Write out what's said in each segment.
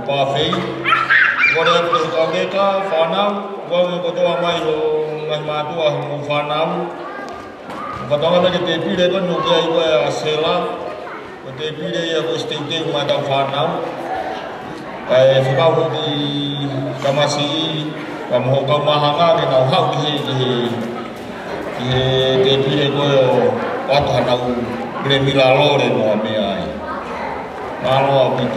pāwhei. Kore atu kaweka, whanau, wawe kotoa mai ho ngai mātua ho whanau. Whatonga me ke te pire kono kia iwa a Sela, ko te pire ia ko steiteu mai tau whanau. Kai whakau ki kamasi I, ka moho kau mahanga ke nau hau ki he te pire koe o watahanau kire mila lore noa mea ai. Māloa piti.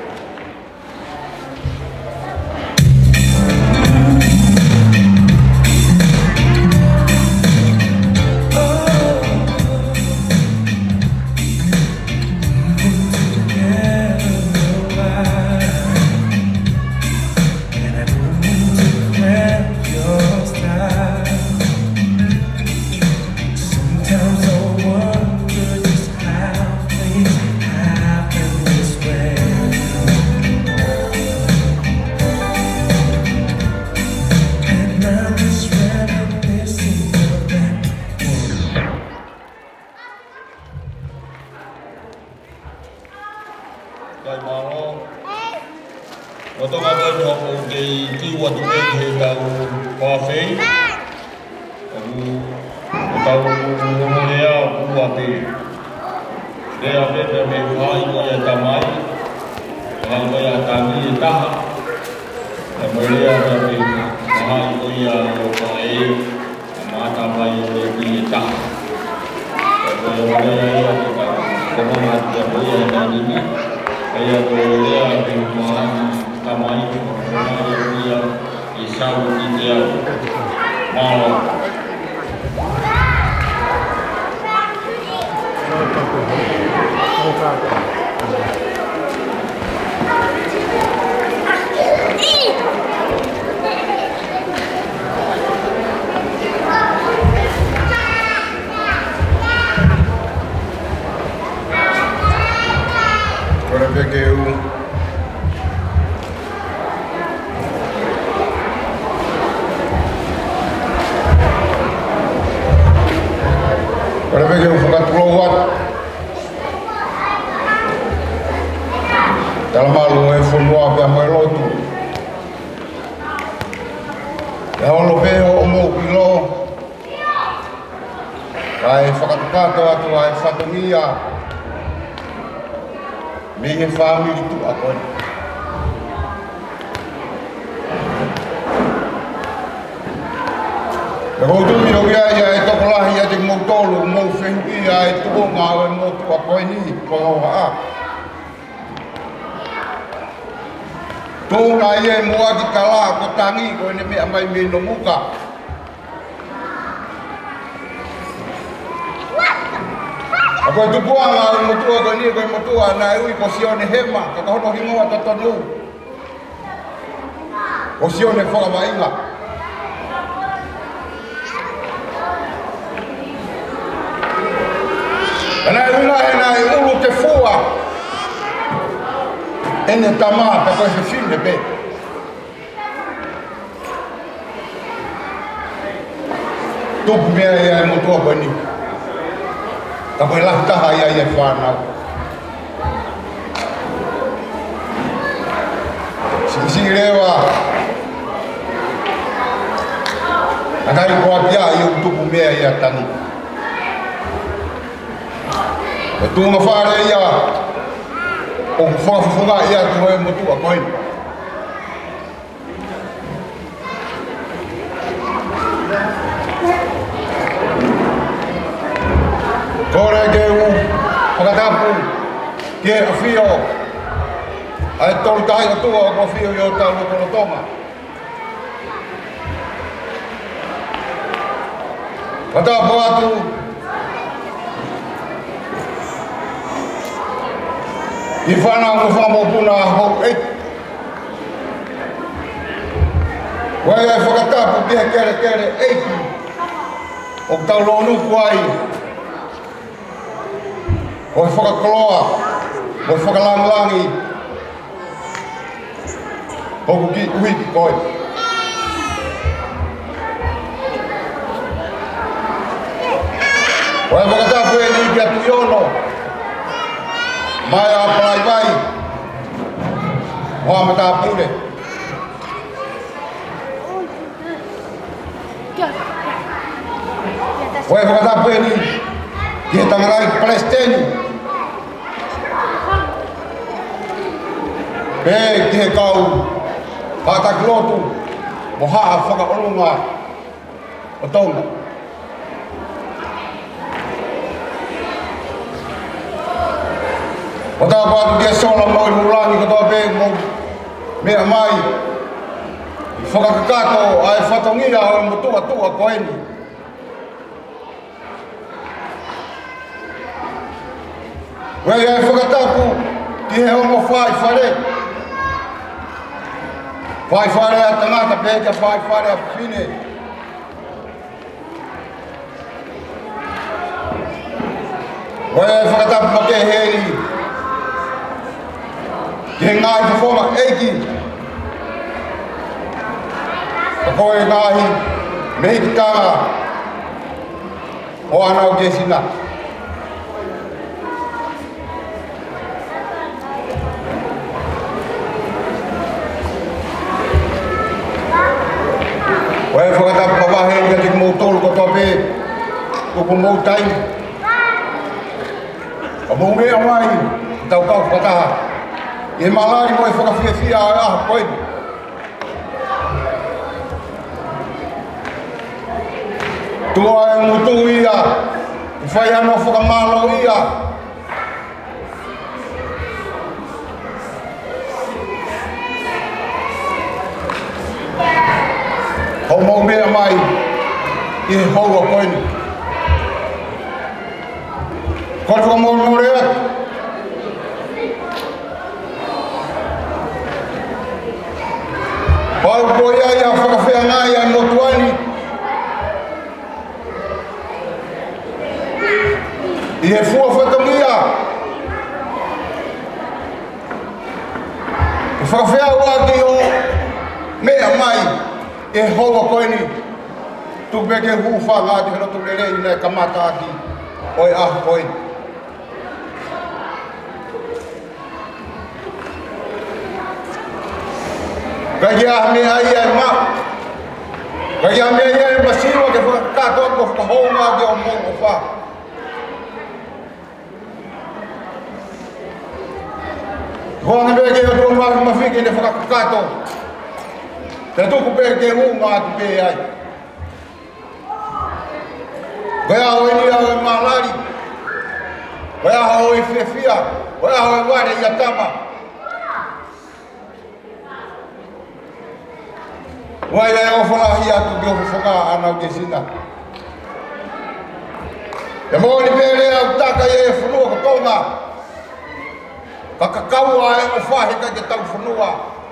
Mino muka. Ako tu buang ang mutua ko ni ko mutua na ui posione hema ka hono hingo tatonu. Posione foga mainga. Ana una na ulu te fua. Ene tamata ko se fin de be. Tupu mea ia mutua ko ni. Kapai lah taha ia whanau. Sisi rewa. Akai kua pia ia tupu mea ia tani. E tunga whare ia. O whafunga ia tuhoe mutua ko ni. Kore keu, whakatapu, ke a whio, ai tolu tahi o tua o whio i o tau kono tonga. Whatapu atu, i whanau ko whamo puna hau eit. Wai ai whakatapu kia kere eit, o tau lonu kuai. O whakakoloa, o whakalangi, o ki ui ki koe. O e whakatapu e ni ki atu iono, mai a palai vai, Hoa mata pule. Wai whakata pue ni ki he tangarai Palestine. Pe ki he kau Patakilotu mo haa whakaolunga o Tonga. O tā pātu kia sola mo i murangi katoa pe mo mea mai whakakakato ai whatongia o mutua tua koeni. Wei ai whakatapu ki he homo whai whare. Whai whare a tangata pe kia whai whare a whine. Wei ai whakatapu ma ke heri. Ki he ngai whawhonga eiki. A koe ngahi mehi ki tanga o anau ke sina. Wai whakatapu pawahe ka te kumou kotoa pe kuku mou tai. A mou mea mai tau kau whakataha. I malari mo e whakawhiawhia a aha koeni. Tua e mutu ia, i whai ano whakamalo ia. Hau mau mea mai, i he haua koeni. Koe whakamalo rea. Pau ko ia whakawhia ngai ai motuani. I he fua whatongia. I whakawhia waki o mea mai e haua koeni. Tupeke hufa ngāti hana tukelei nei kamata aki oi aha koeni. Kaya mea ia e ma. Kaya mea ia e masiwa ke whakatoa ko whakahonga ke o mō wha. Hoanga mea ke o tō mahi mawhiki ne whakakato. Te tuku pe ke hunga atu pe ai. Kaya hoi ni au e malari. Kaya hoi whiawhia. Kaya hoi ware ia tama. Wai e o whalahi atu ki o whaka anau ke sina. E mōni pēre au taka e whanua ka konga. Ka kakaua e o whahika ke tau whanua.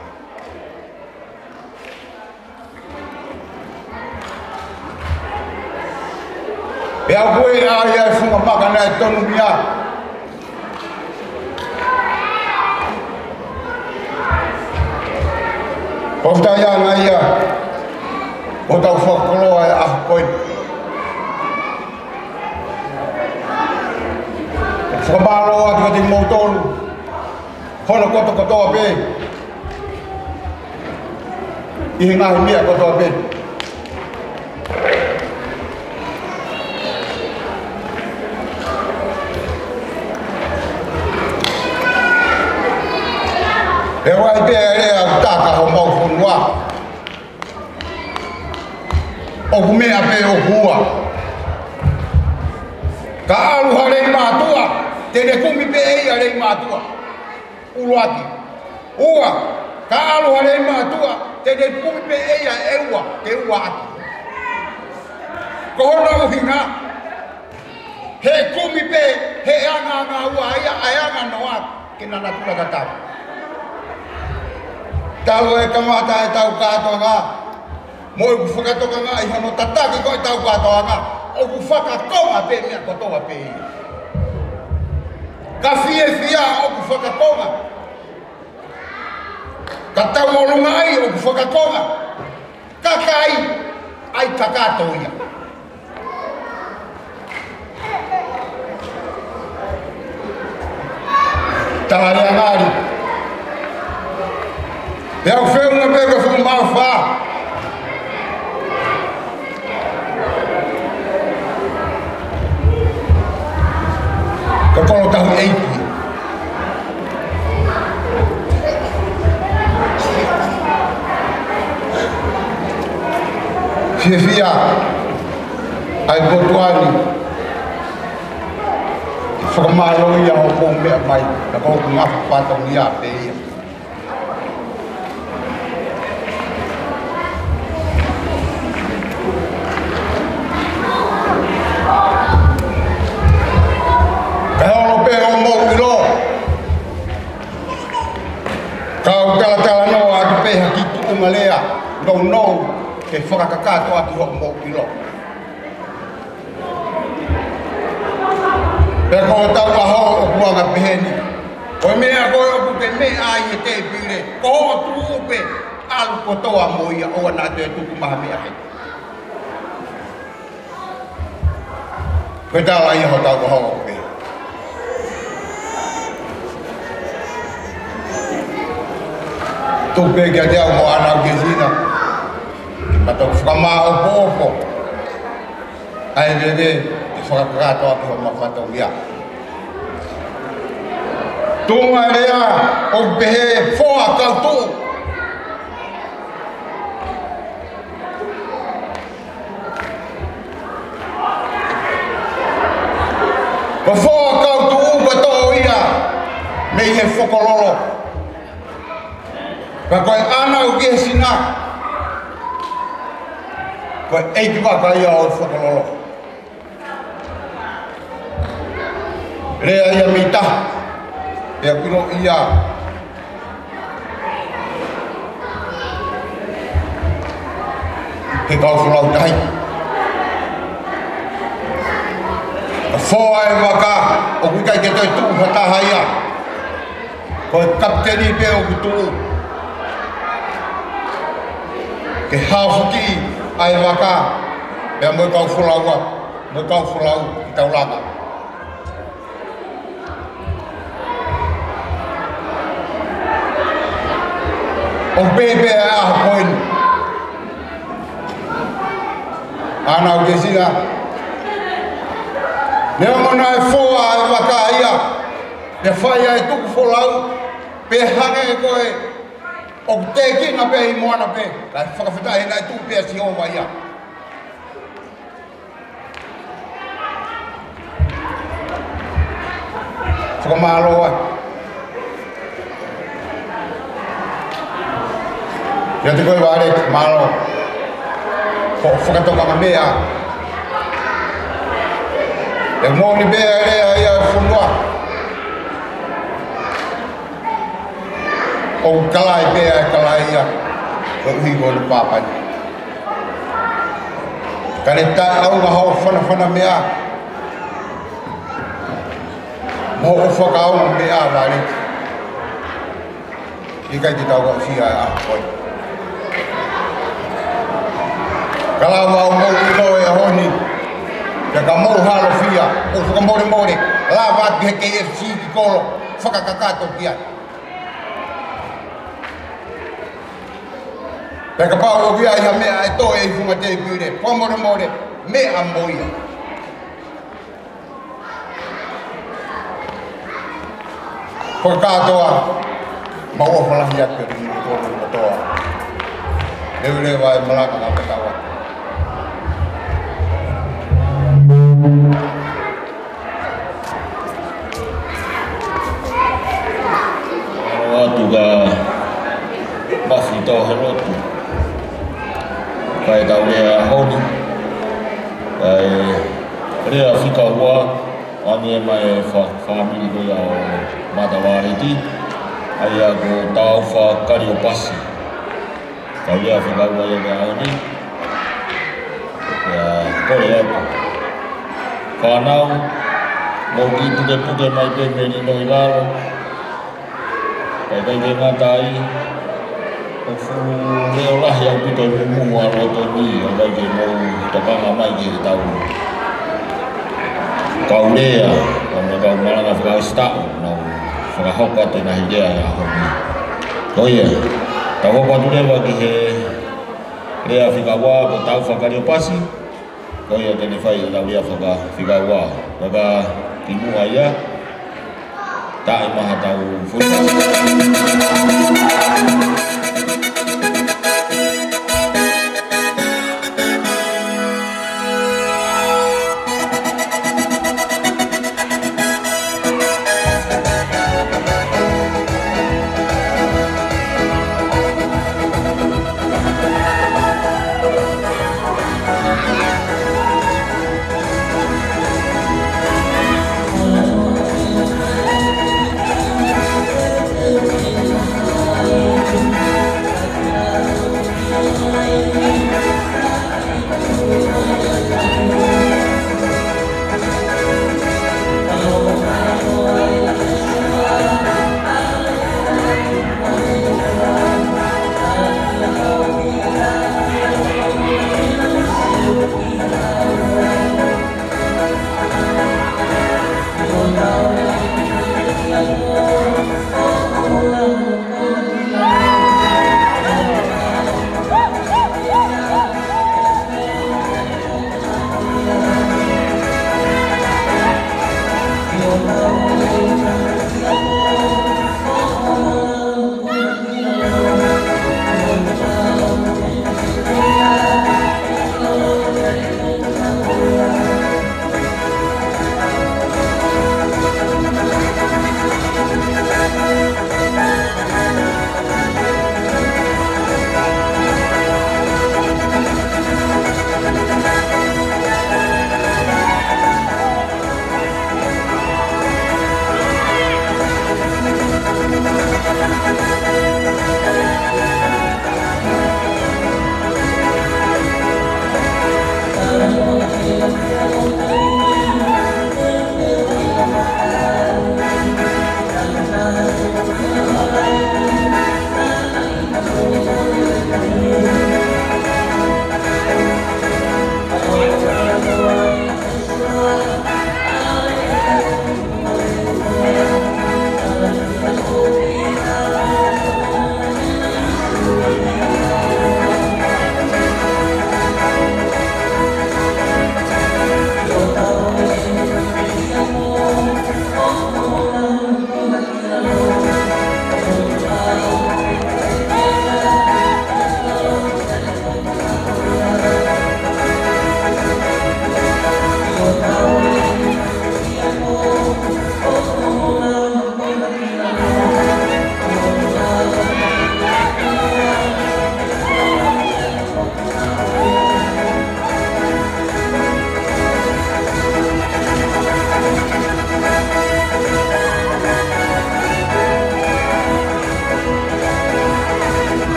E au koe a ia e whunga maka nei tonu mia. Kofta ia ngā ia, o tau whakoloa e aha koe. Whakamālo atu ka te mōtolu, hono koto kotoa pe. I he ngahi mea kotoa pe. E wai pe e rea taka ho mau whunua. O kumea pe o kua. Ka aluha rei mātua, tene kumi pe eia rei mātua. Uruaki. Ua, ka aluha rei mātua, tene kumi pe eia eua, ke ua aki. Ko hona uhinga. He kumi pe, he anga ngā ua aia, aianga noa, ke nana tula katau. Tau e kamata e tau katoa ngā. Mo e ku whakatoka ngā i hano tataki koe tau katoa ngā. O ku whakakonga pe mea kotoa pe ia. Ka whiawhia o ku whakakonga. Ka tau olunga ai o ku whakakonga. Ka kai ai kakato ia. Tārea ngāri. Pea o feo na pega fu mau fa. Ka kono tahu eipi. Fia ai botuani. Whakamalo ia o kong mea mai, na kong ngafa patong ia pe ia. Kaholo pe o mo ilo. Kau tala no atu pe hakitu umalea, no ke whakakakato atu ho mo ilo. Pea ko tau aho o kuanga peheni. Koe mea koe o kuke mea ai e te pire. Ko ho tu upe alu kotoa mo ia o ana te tuku maha mea hei. Koe tala ia ho tau aho o kuke. Tupe kia te au mo ana o kezina. Matok whakamaa o pōpo. Ai vede. Whakakato atu ho mawhatau ia. Tunga rea o pehe whoa kautu. Wa whoa kautu upa tō ia. Mei he whokololo. Ka koe ana u ke sina. Koe eiti waka ia o whokololo. Rea ia mita, ea pino ia. He kau whulau tahi. A whoa e waka, o kukai ke toi tuu hataha ia. Koe kapteni pe o kutuu. Ke hawhuki ai waka, ea moi kau whulaua, moi kau whulau i taulanga. O bebe a poin. Ana o kesina. Ne mona e foa e waka ia. Ne whai ai tuku wholau. Pe hane e koe. O te kina pe i moana pe. Kai whakawhitahi nai tuku pe si owa ia. Whakamalo ai. Ia te koe wāre, malo. Whakatoka ka mea. E mōni mea rea ia e whunua. O kalai mea e kalai ia. Ko uhi ko le pāpani. Ka le tae au nga hau whana mea. Mō o whakau mea wāre. I kai te tau ka sia a koi. Kalawa o mau ilo e honi. Ka ka mau halo fia. O whaka more. La waki he KFC ki kolo. Whakakakato ki ai. Ka pao o via iha mea e toe i funga te pire. Pua more. Mea moia. Whakakatoa. Mau o whalahi ake ringi i tōru i toa. Lewe vai malaka ngā pekawa. Atu ka mafi tau he rotu. Kai tau rea honi. Kai rea whika hua. Ani e mai e whamiri koe au Matawareti. Ai a ko tau wha kari o pasi. Kai rea whika hua e mea honi. Kore atu. Whanau. Mō ki puke mai pe meni no i laro. Kai kai ngā tai. O fu leo lahi au pito i mumu a roto ni. O kai ke mō tapanga mai ki he tau. Kau lea. Kau me kau maranga whakau stau. Nau whakahoka te nahi lea e aho ni. Koia. Tawa patu le waki he lea whikawa ko tau whakario pasi. Ko ia tene whai e tau lea whikawa. Waka timua ia. Tai maha tau Thank you.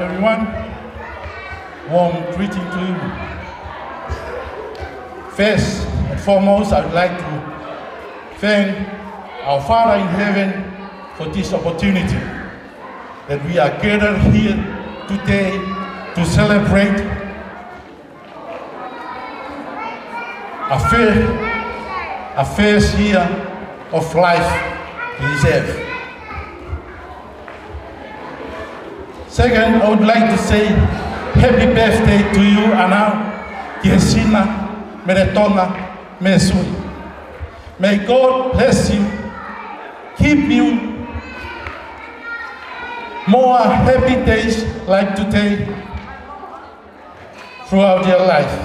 everyone. Warm greeting to you. First and foremost, I would like to thank our Father in heaven for this opportunity that we are gathered here today to celebrate a first year of life reserve. Second, I would like to say happy birthday to you, Anau, Kiesina, Meretona, Mesui. May God bless you, keep you more happy days like today throughout your life.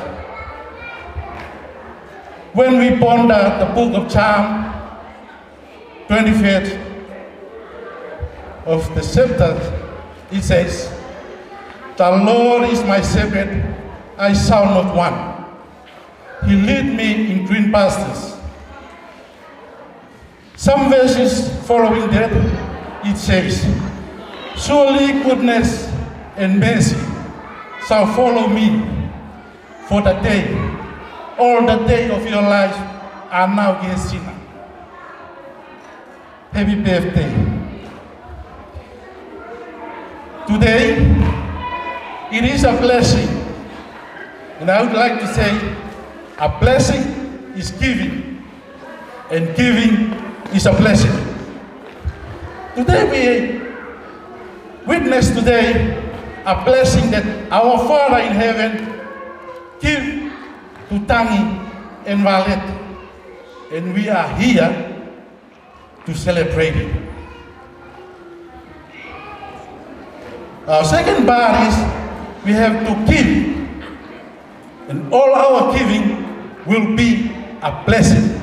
When we ponder the book of Psalm 25th of the chapter, it says, "The Lord is my shepherd, I shall not want. He lead me in green pastures." Some verses following that, it says, "Surely goodness and mercy shall follow me for the day. All the day of your life are now Gesina." Happy birthday. Today, it is a blessing, and I would like to say a blessing is giving, and giving is a blessing. Today we witness a blessing that our Father in heaven give to Tangi and Valet, and we are here to celebrate it. Our second part is we have to give, and all our giving will be a blessing.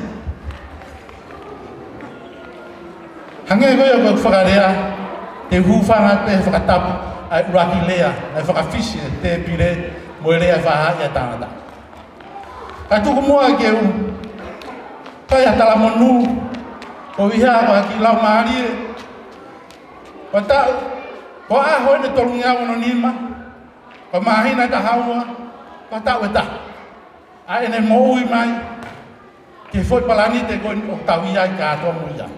Hanggang ko yung whakarea, te hufanga te whakatapu, ay urakilea, ay whakafisi, te pire, moelea whaha ia tāngata. Kai tuku mua ke u, kai atala monu, o iha wa ki lau maari, wa tau, ko a hoi ne tolungi au no nima, ko mahina ta haua, ko tau e ta. A ene mo ui mai, ke foi palani te koin o tau ia i kātoa mo ia.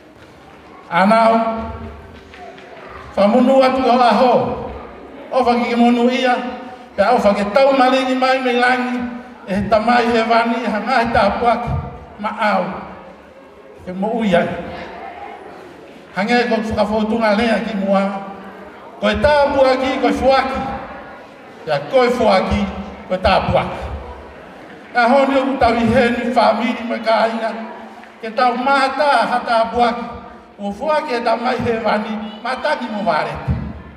Anau, whamunu atu o aho, o whaki ke monu ia, pe au whake tau maringi mai me langi, e tamai he wani, e hangai tā puaki, ma au, ke mo ui ai. Hangai ko whakawhotunga lea ki mua, koe tā puaki, koe fuaki, ia koe fuaki, koe tā puaki. Ka honi o tau i heni whamiri me ka inga, ke tau mata hata puaki, o fuaki e tamai he wani, mataki mo warete.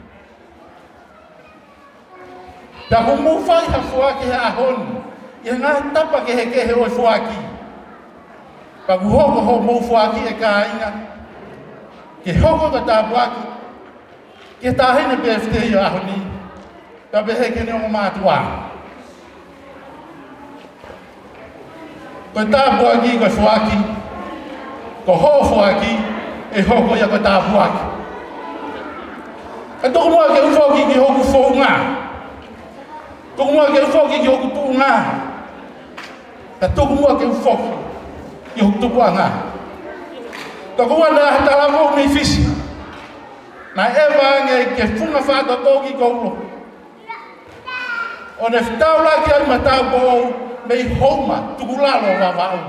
Ta ko mu fai ha fuaki he ahoni, i ngā tapa ke he o fuaki. Pa ku hoko ho mo fuaki e ka inga, ke hoko ka tā puaki, ke tā hene pefte i ahoni, ta behe ke ne o mātua. Ko tā puaki ko fuaki, ko ho fuaki, e hoko ia ko tā puaki. Ka toko mua ke ufoki ki hoku fōu ngā. Toko mua ke ufoki ki hoku tū ngā. Ka toko mua ke ufoki ki hoku tuku a ngā. Toko mua na hatala mō mei fisi. Na ewa nge ke funga whāta tōki koulo. O ne whitau laki ai matau pōu mei homa tuku lalo wa wau.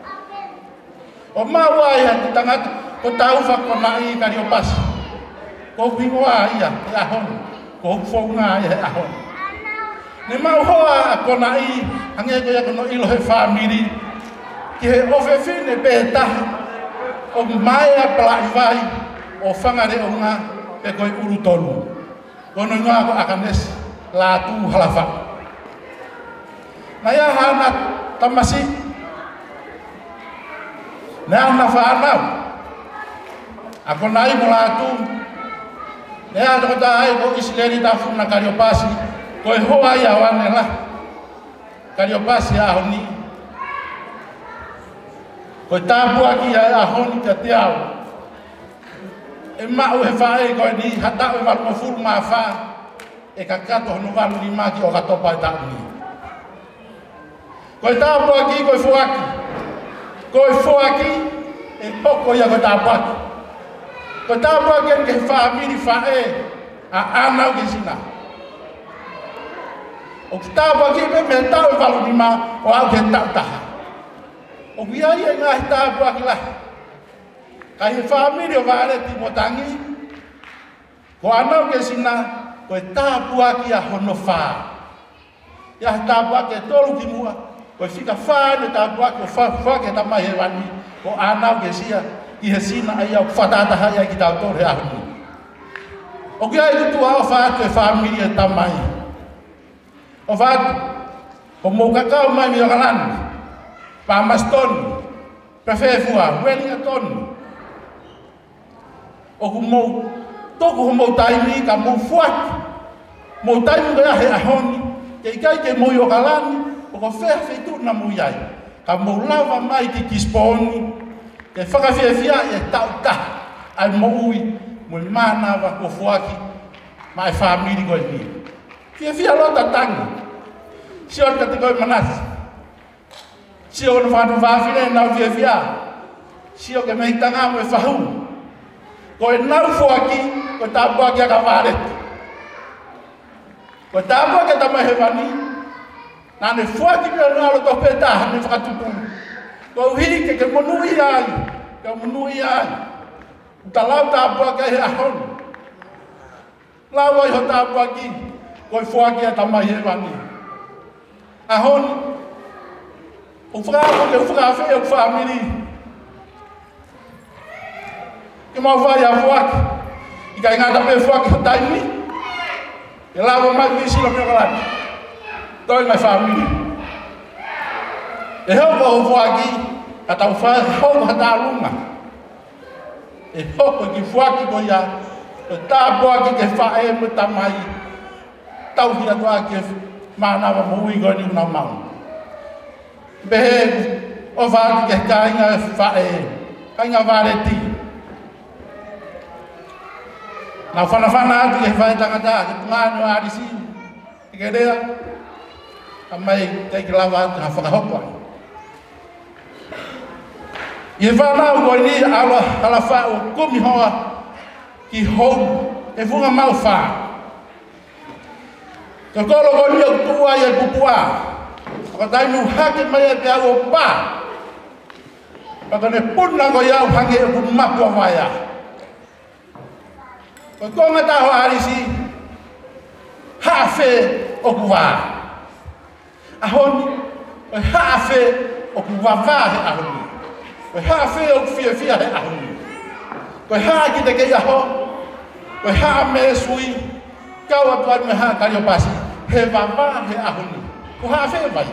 O mawai ha te tangata ko tau whakona i Kariopasi. Ko pingoa ia e ahon. Ko whaunga ia e ahon. Ne mau hoa a kona i hange ko ia kono ilo he whamiri. Ki he ofe whine pētahi. O mai a palai vai. O whangare o ngā pe koe uru tolu. Kono ngā ko akanes la tu halafa. Na ia hana tamasi. Na ana whanau. Ako nai mo latu, nea ako tahay ko isleri tafu na Kariopasi, ko e hoa iawan nila, Kariopasi ahon ni, ko tapu aki ahon ni katiaw, e mau he whae ko ni hatau e malumafuru mawha, e kakato hono walu ni maki o katopa e tāuni. Koe tāpua ki, koe fuaki. Koe fuaki, e poko ia koe tāpua ki. Koe tāpua ki ke whaamiri whae, a anau ke sina. O ki tāpua ki me tau e walu ni ma, o au ke tau taha. O ki ai e ngahi tāpua ki lahi. Ka he whaamiri o whaare ti motangi, ko anau ke sina, koe tāpua ki a hono whaa. Ia tāpua ki e tolu ki mua, koe whika whaane tāpua ki o whaa ki e tamai he wani, ko anau ke sia, ki he sina ai au whatataha ia ki tau tore ahuni. O ki ai tutu ao whaatu e whaamiri e tamai. O whaatu, o mou kakao mai mi o kalani, pāmastoni, prefefua, welinga toni. O ku mou, toku ho mou taimi ka mou fuaki. Mou taimi ka he ahoni, ke ikai ke mou o kalani, o ko whea whetu na mou iai. Ka mou lava mai ki kisponi, ke whakawhiawhia e tau ta, ai mou ui, mou mana wa ko fuaki, mai whamiri koe ni. Whiawhia lota tangi, sio ka te koe manasi. Sio na whanu whawhine nau whiawhia, sio ke mehitanga mo e whahu. Koe nau fuaki, koe tāpua ki a ka wāreti. Koe tāpua ki a tamai he wani, nāne fuaki ki a ngālo tō pētā, hane whakatupu. Koe uhi ke monui ai, ke monui ai. Uta lau tāpua ki a he ahoni. Lau ai ho tāpua ki, koe fuaki a tamai he wani. Ahoni, o whakako ke whakawhi o whamiri. Ke mau vai a fuaki, i kai ngata pe fuaki o taimi, e lawa mai ki sila mea kalani, toi mai whamiri. E hoko o fuaki, a tau whae hoko hata alunga. E hoko ki fuaki ko ia, o tāpua ki ke whae mo tamai, tau hia toa ke manawa mui koe ni unau mau. Behe o whaaki ke kainga whae, kainga wāreti. Nau whanawhana atu ke whae tangata, ke tungāne o arisi, ke rea, a mai teiki lawa atu ha whakahoko ai. I he whanau koe ni ala whao kumi hoa ki hou, e whunga mau wha. Ka kolo koe ni au tua i e pupua, ka tainu hake mai e te au o pā, ka ne puna koe au hange e kumapua whaia. Koe konga taho arisi, hawhe o kuwa. Ahoni, koe hawhe o kuwa he ahoni. Koe hawhe o kuwhia he ahoni. Koe haa ki te kei aho, koe haa me sui, kau atu atu me haa kari o pasi, he wawa he ahoni. Ko hawhe vai.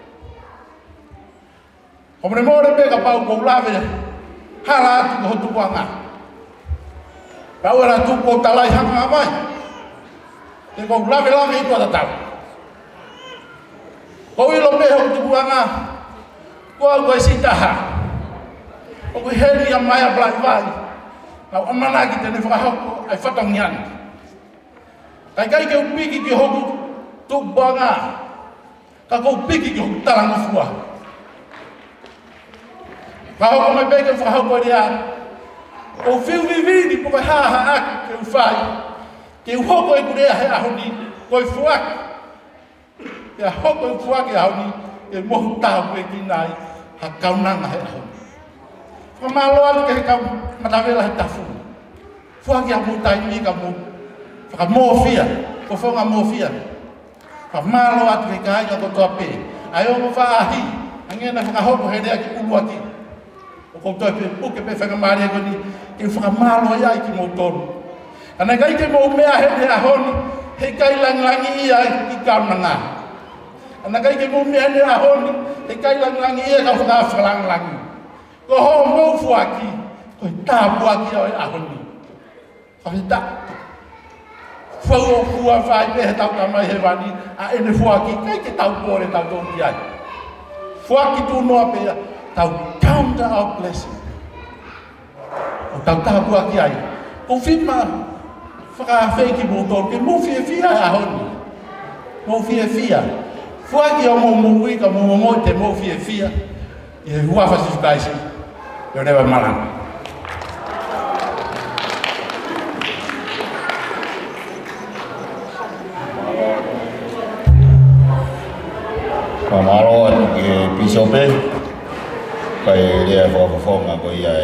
Ko mene mōre pe ka pau kou lawe, hala atu ko hotu kua ngā. Kau era tu ko talai hanga mai. Te ko lave i ko tatau. Ko ilo me ho tu buanga. Ko sitaha. Ko heli a mai a blai vai. Kau amana ki te ne whakahoko ai whatangian. Kai ke upiki ki hoku tu buanga. Ka ko upiki ki hoku talanga fua. Kau ko mai beke whakahoko ria. O whiu vivini po kai haha aki ke uwhai. Ke uhoko e kurea he ahoni, koe fuaki. Ke hoko e fuaki ahoni, ke mohu tahu e kinai, ha kaunanga he ahoni. Whamalo ali ke he kau matawela he tafu. Fuaki a mutai mi ka mu, whakamōwhia, ko whonga mōwhia. Whamalo atu ke kai ka kotoa pe. Ai o mo whaahi, angena whakahoko he rea ki ulu aki. O kotoa pe puke pe whakamari e koni, ke whakamalo ai ki mō tonu. Ana kai ke mō mea he ahoni, he kai langi ia ki kaunanga. Ana kai ke mō mea he ahoni, he kai langi ia ka whakawhalangi. Ko ho mō fuaki, ko i tāpua ki au e ahoni. Whakita. Whau o fua whai pe he tau tamai he wani, a ene fuaki, kai ke tau kore tau tō ki ai. Fuaki tū noa pe tau counter our blessing. O tau tāpua ki ai. Ko whima, whakawhai ki mōtoro, ke mō fia a honi. Mō fia. Fuaki o mō mōui ka mō mō te mō fia. I he hua whasi whakaisi. Yo rewa maranga. Mamaro ke pisope kai dia whakawhonga ko ia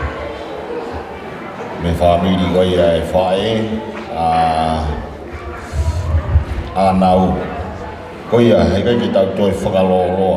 me family ko ia whae nau ko ia hei kai ki tau toi whakaloroa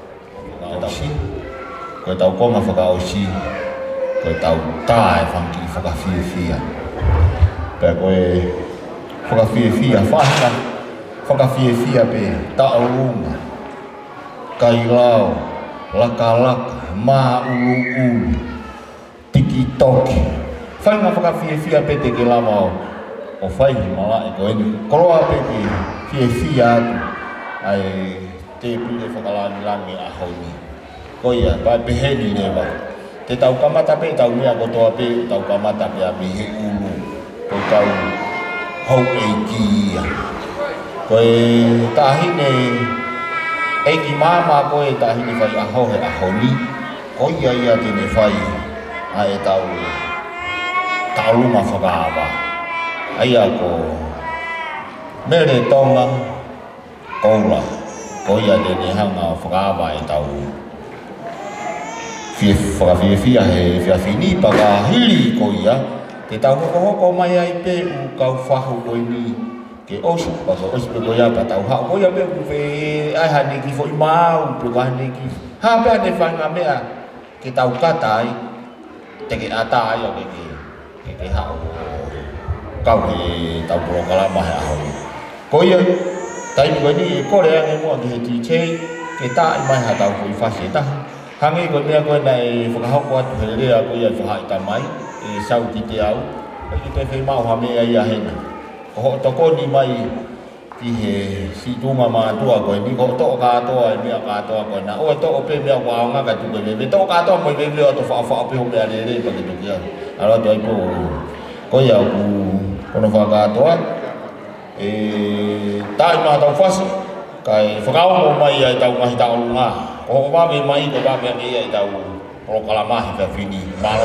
ko tau konga whakaosi ko tau tae whanki whakawhiawhia pēr koe whakawhiawhia whakawhiawhia pe taurunga kai lau, laka, mā ulu, tiki toki. Whai ngā whakawhiawhia pe te ke lama o whai mala e koe ni. Koroa pe te whiawhia atu ai te pule whakalangi a hauni. Ko ia, pai peheni rewa. Te tau kamata pe tau mea kotoa pe tau kamata pe a mehe ulu. Ko tau hau e ki ia. Koe tahine e ki māma koe tahini whai aho he ahoni, ko ia tene whai a e tau taurunga whakaawa. Aia ko mere tonga koula, ko ia tene hanga whakaawa e tau whakawhiawhia he whiawhini paka hiri ko ia, te tau hoko mai ai pe u kau whahu koe ni. Ke osu, pako osu pe koia pa tau hao koia pe uwe ai hane ki fo imau, pe hane ki ha pe ane whanga mea ke tau kata ai te ke ata ai o ke hao kau he tau puro kalama he aho koia, taimi koe ni e kore ange mua ki he tichei ke ta i mai ha tau koe whase ta hangi koe mea koe nei whakahoko atu he rea koia whahai ta mai e sau ki te au koe te whi mau ha mea ia hena ko toko ni mai ki he si tunga mātua koe ni ko toko katoa e mea katoa koe na oe toko pe mea waonga ka tuke bebe toko katoa moe bebe o to wha pe ho mea rere pa ke tukia alo to ai po ko ia ku kono wha katoa e tai mā tau whasi kai whakao mo mai ai tau ngahi tau lunga ko wawe mai ko wawe ange ai tau pro kalamahi ka fini malo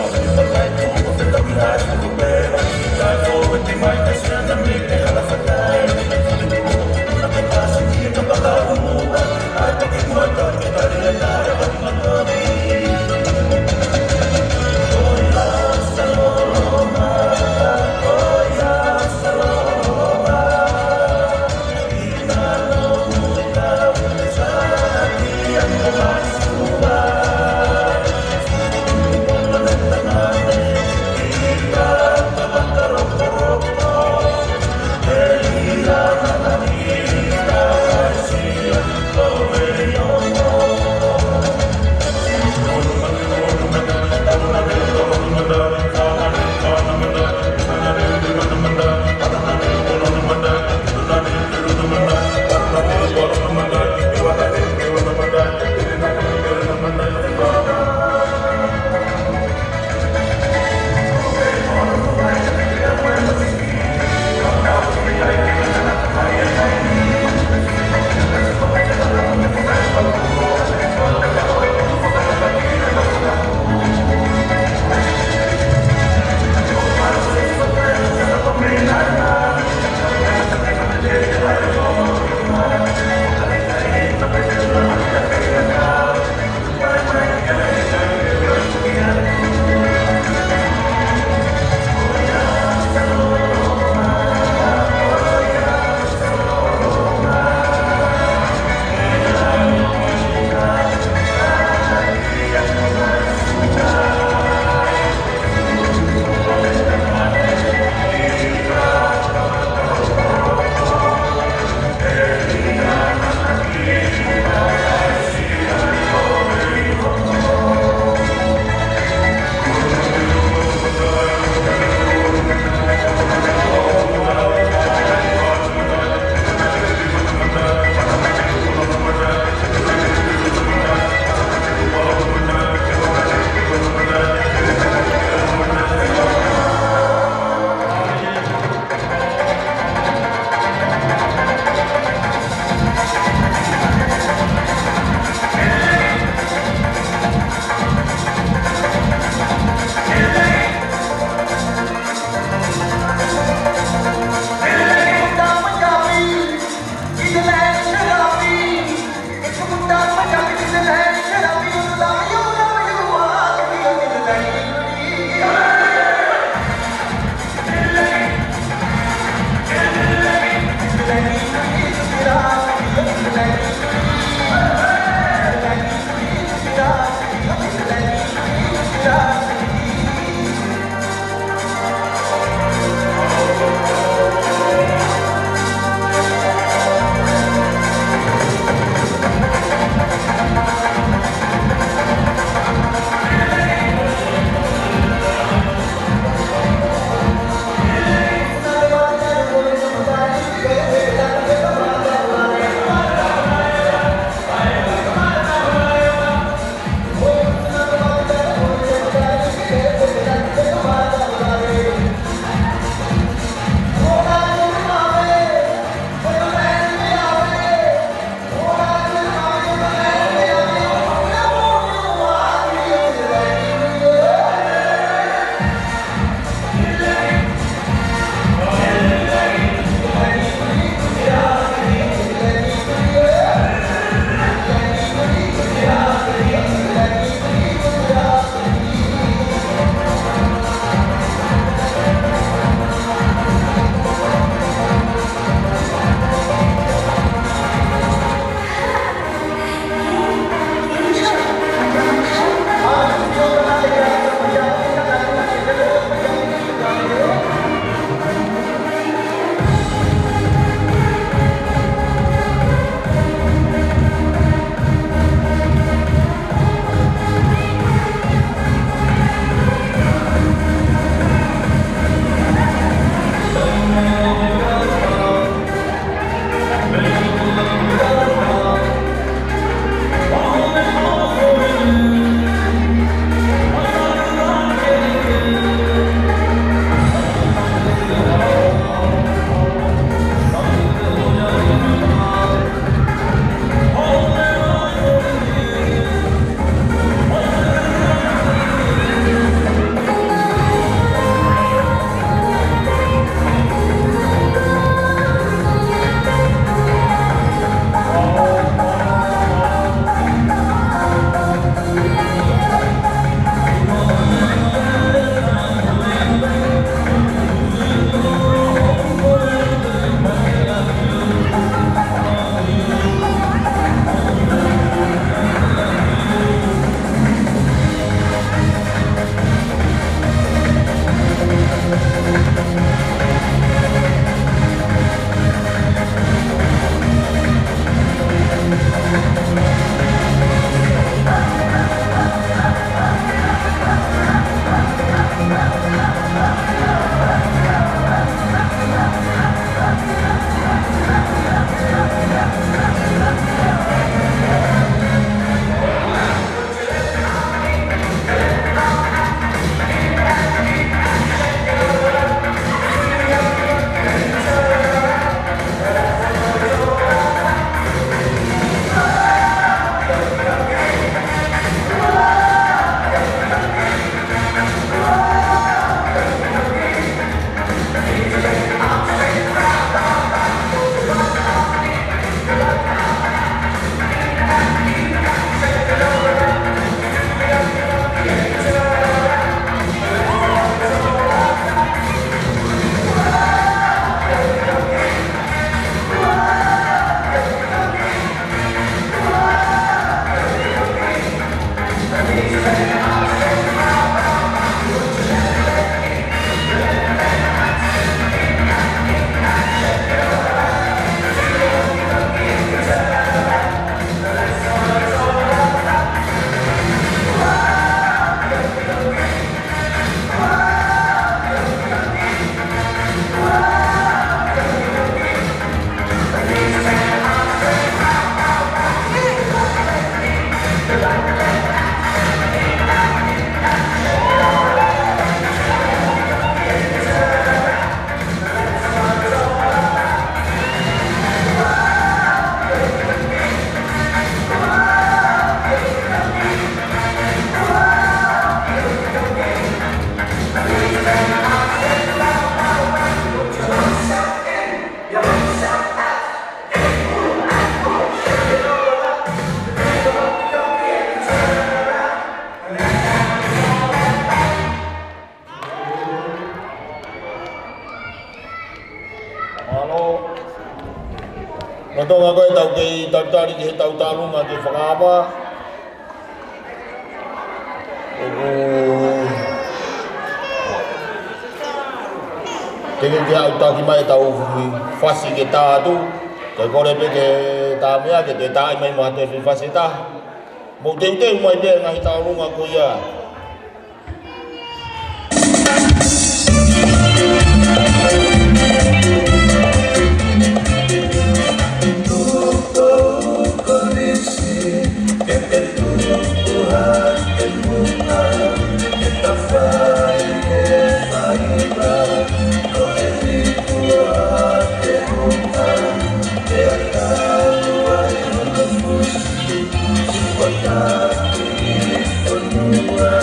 tari ke tau talunga ke whakaapa. Teke kia utaki mai tau whasi ke tātu. Ke kore pe ke tā mea ke te tāi mai maha te whasi tā. Mo te uteu mai pe ngahi talunga ko ia. What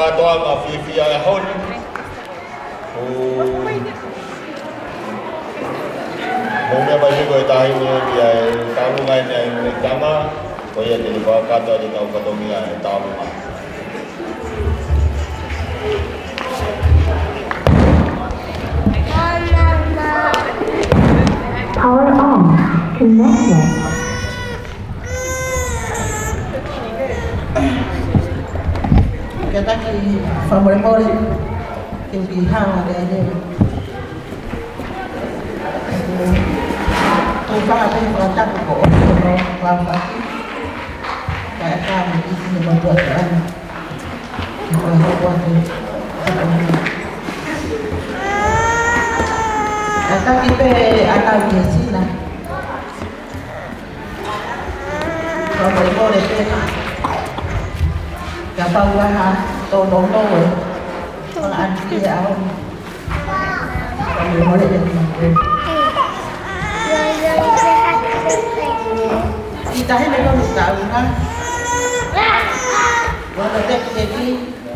toa ngā whiwhia e honi. Mō mea mai hiko e tahi mea kia e tālunga e nea e tanga, ko ia te lipa kata te tau katongia e tālunga. Power on. Connected. Kita ki famore ki bihawa de ne. Tu fa pe fa ta ko no fa fa. Ka ka mi ki ni mo to an. Ko ho ko te. Ata ki pe ata ki sina. Famore pe kapag wala tolong mga auntie ako kami mo rin itahin na yung tao na wala tek kegi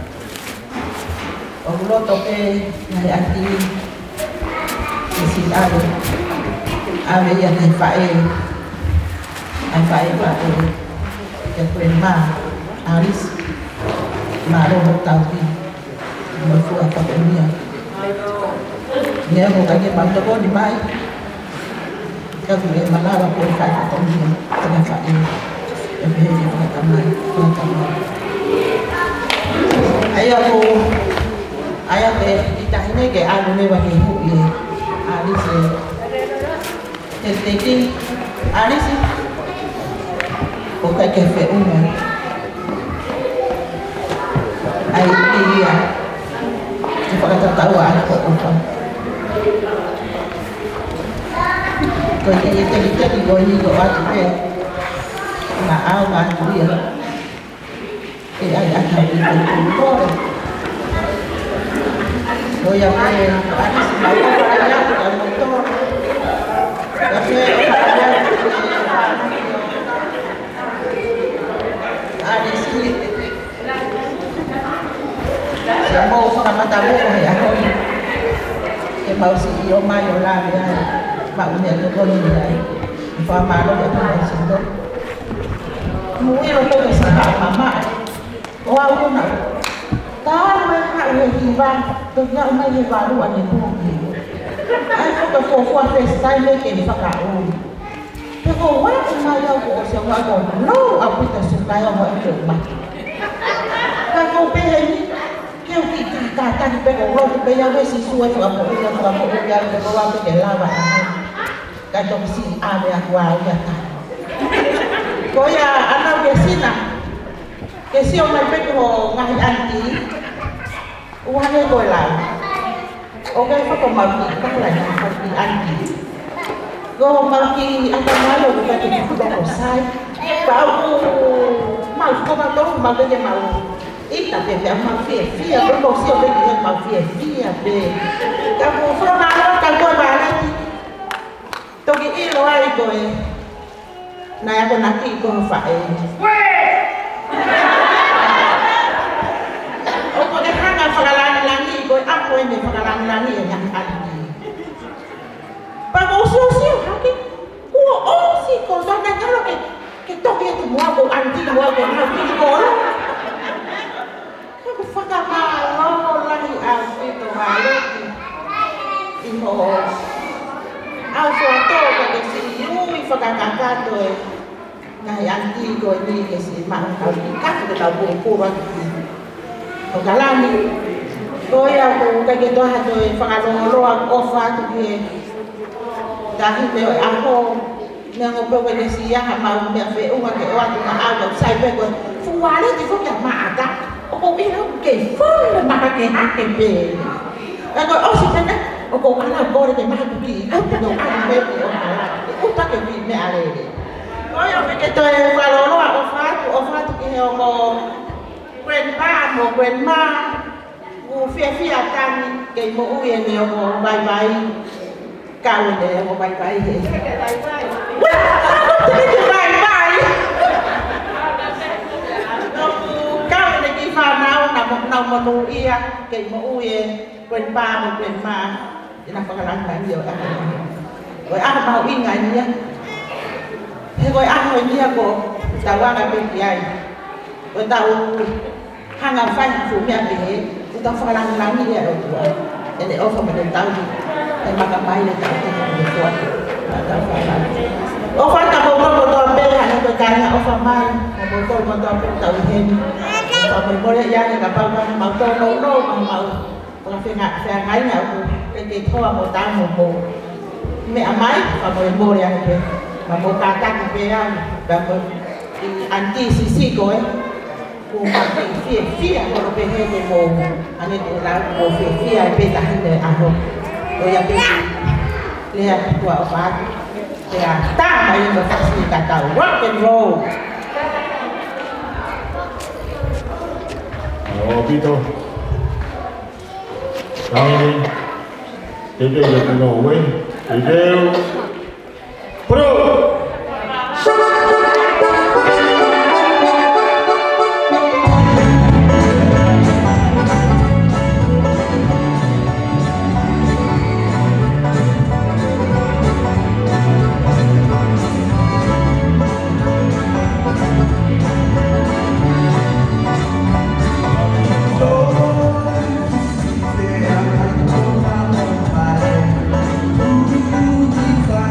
o loto ke ng auntie isin ave yan ay fae pa ke prema aris Maro tahu berfuah pada dunia. Dia bukan dia bantu kau di baik. Kau boleh malah pun kaya pada dunia. Kenapa ini? Yang ini pengetahuan. Ayah kita ini ke alu ni bagi ibu ye. Alis ye. Tetapi alis bukan kafe umum. Ai dia kita kata tahu apa apa kau ini jadi kau ini kau ada pe nak awak dia ada itu kau yang ada sebab ada yang motor tapi ada sini mau matamu ya que mau si yo mayo la ya mau ne lo ko ni ya fa ma lo ya ta sindo muy lo que se mama o una ta me ha le iba to ya una iba lo ani ko ai ko ko ko festa le que ni fa ka o pero wa ma ya ko se wa ko no apita su ka ya wa ko ma ka ko pe Kau kita kata di pegawai di pegawai sesuai dengan apa yang pegawai berlawan. Kata mesti ada aku ada tak. Kau ya anak biasa kesi orang pegawai ngai anti, uangnya kau lah. Oke, kau mati, kau lah mati anti. Kau mati antara malu bukan itu dah selesai. Kau mau kau mau dia mau. Ita bebe a mafia fia do boxio bebe a mafia fia be kamu forma lo kamu balati togi ilo ai ko e na ya nati ko fa e o ko de hanga fagalani langi ko apo e me fagalani langi e yang andi pa ko sio haki ko o si ko na ngalo ke togi tu mo ko andi mo ko na ki ko Fakamalo lagi itu halus imo auto ke si yui fakakaka to na yanti ko ni ke si mang ka ke ta bu ku ba ko kalani ko ya ko ka ke to ha to fakalo lo ofa to ke dahi te ako nang ko ke si ya ma me fe u ke wa na au sai pe ko fuale ti ko ya ma ata o ina ke fun ma ke be ako o si tena o ko ala bore ke ma ki o no a be o ta ke bi me ale o yo me ke to e fa lo o fa ke o ko quen ma u fia tani ke mo u ye ne o bye cao để một bài bài gì cao để đi pha nào nằm một nào mà tu ia cái mà u ye quên ba một quên mà thì nó có làm nhiều ăn rồi ăn bao in ngày nhá thế rồi ăn rồi nhá cô tao qua cái bên kia rồi tao hàng ngàn phanh phụ mẹ về tao phải làm như vậy rồi để ô không phải tao đi em mà cái bay lên tao thì không được tuột tao phải làm ô phải tao một con bên hàng người cái là ô phải bay một con bên tàu thêm còn mình có thể ra thì gặp bao màu tô nấu màu còn phiên gái nào cái thua một tao một mẹ máy và một bộ này và một cá tắc về và một anti sisi coi cùng một phía hoặc là bên cái bộ anh ấy là một phía bên ta hình này rồi rồi yang bên lihat của bạn ya ta mà yang berfungsi kata rock and roll Pito kami tidak ada nawe tidak pro Bye.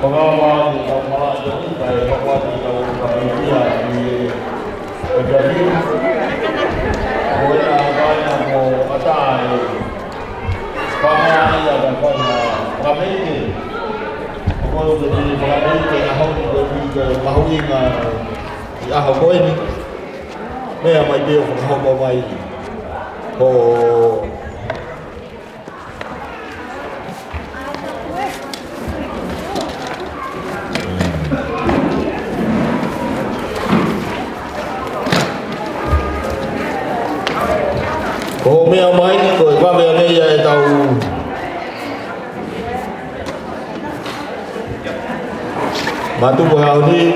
Pengawan di Kampala jadi saya pengawan di Kampala di jadi boleh apa yang mau atai pengawan ada kami ini kalau jadi pengawan itu ahok jadi ahok ini ahok ini mereka mai dia ahok mai oh cô mèo mấy người qua mèo đi về tàu mà tôi vào đi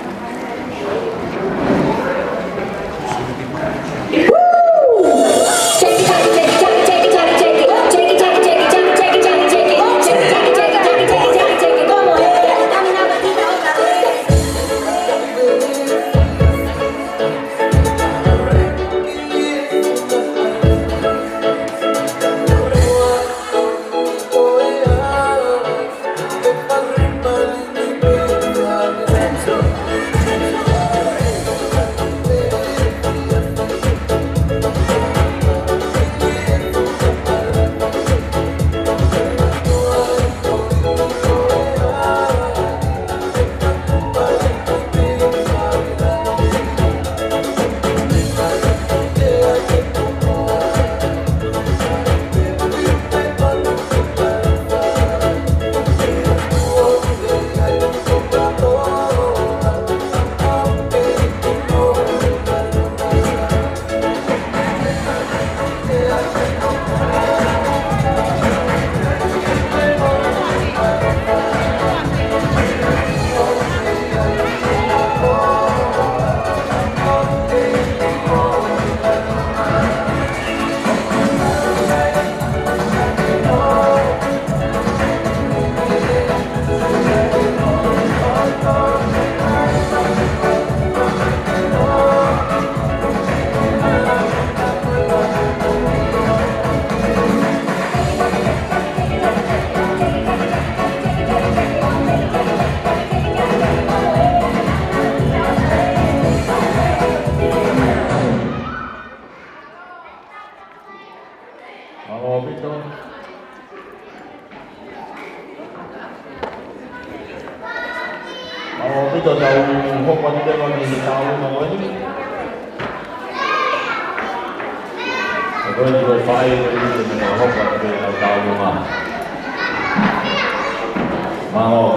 Bây giờ hôm qua đi con thì tao nói rồi rồi phải mình hôm qua thì tao luôn mà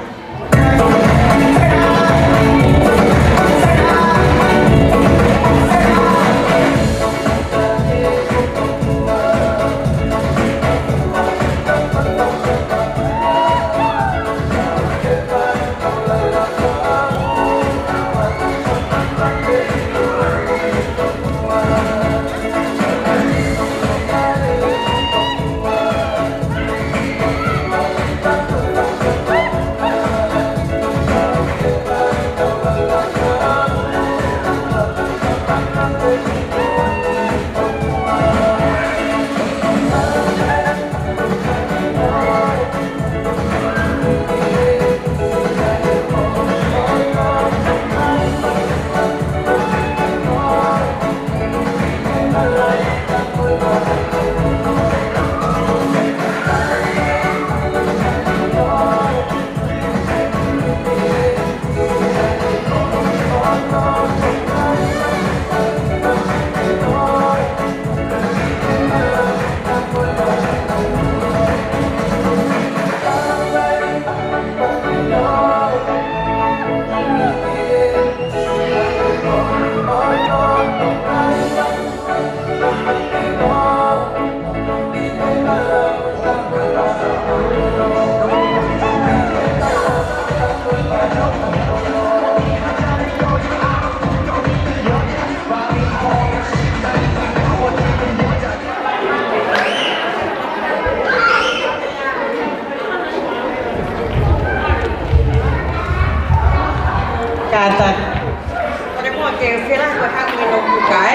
kata ore mo ke fela ko ka ni no kai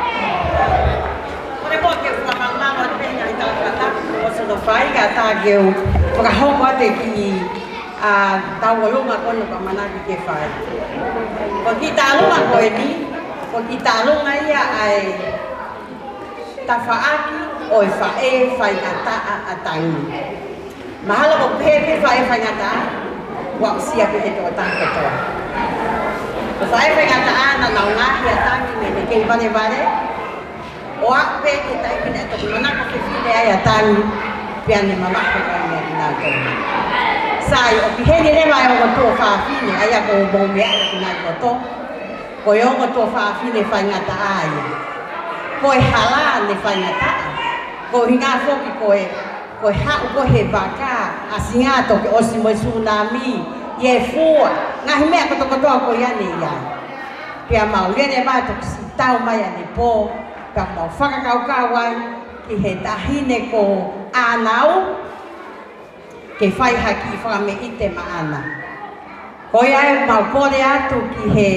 ore mo ke fa mama mo pe ni ta kata o so no fai kata ge o ka ho mo te ki tau lunga kono ka manaki ke whai. Ko ki tā lunga koe ni, ko ki tā lunga ia ai tawhaaki o e whae whai ngataa a tangi. Mahala ko pehe whae whai ngataa, wa usia pe he toa tāng katoa. Ko whae whai ngataa na nau ngahi a tangi me te kei vane vane, o akpe ke tai pina e toku manaka ke whine ai a tangi, pia ne mamako kai mea ki nā tōna. Sai o ki heni rewa e o ngotua whaafine, ai a ko o mōmea e ki nā koto, ko e o ngotua whaafine whai ngataa ai. Ko e hala ne whai ngataa, ko hinga whoki ko e hau ko he waka, a singa toke osi mo tsunami, i e fua, ngahi mea kotokotoa ko iane iai. Pia mau lene mai toki si tau mai ane pō, pia mau whakakaukau ai, ki he tahine ko ānau, ke whai haki i whame i te maana. Ko iai mau kore atu ki he,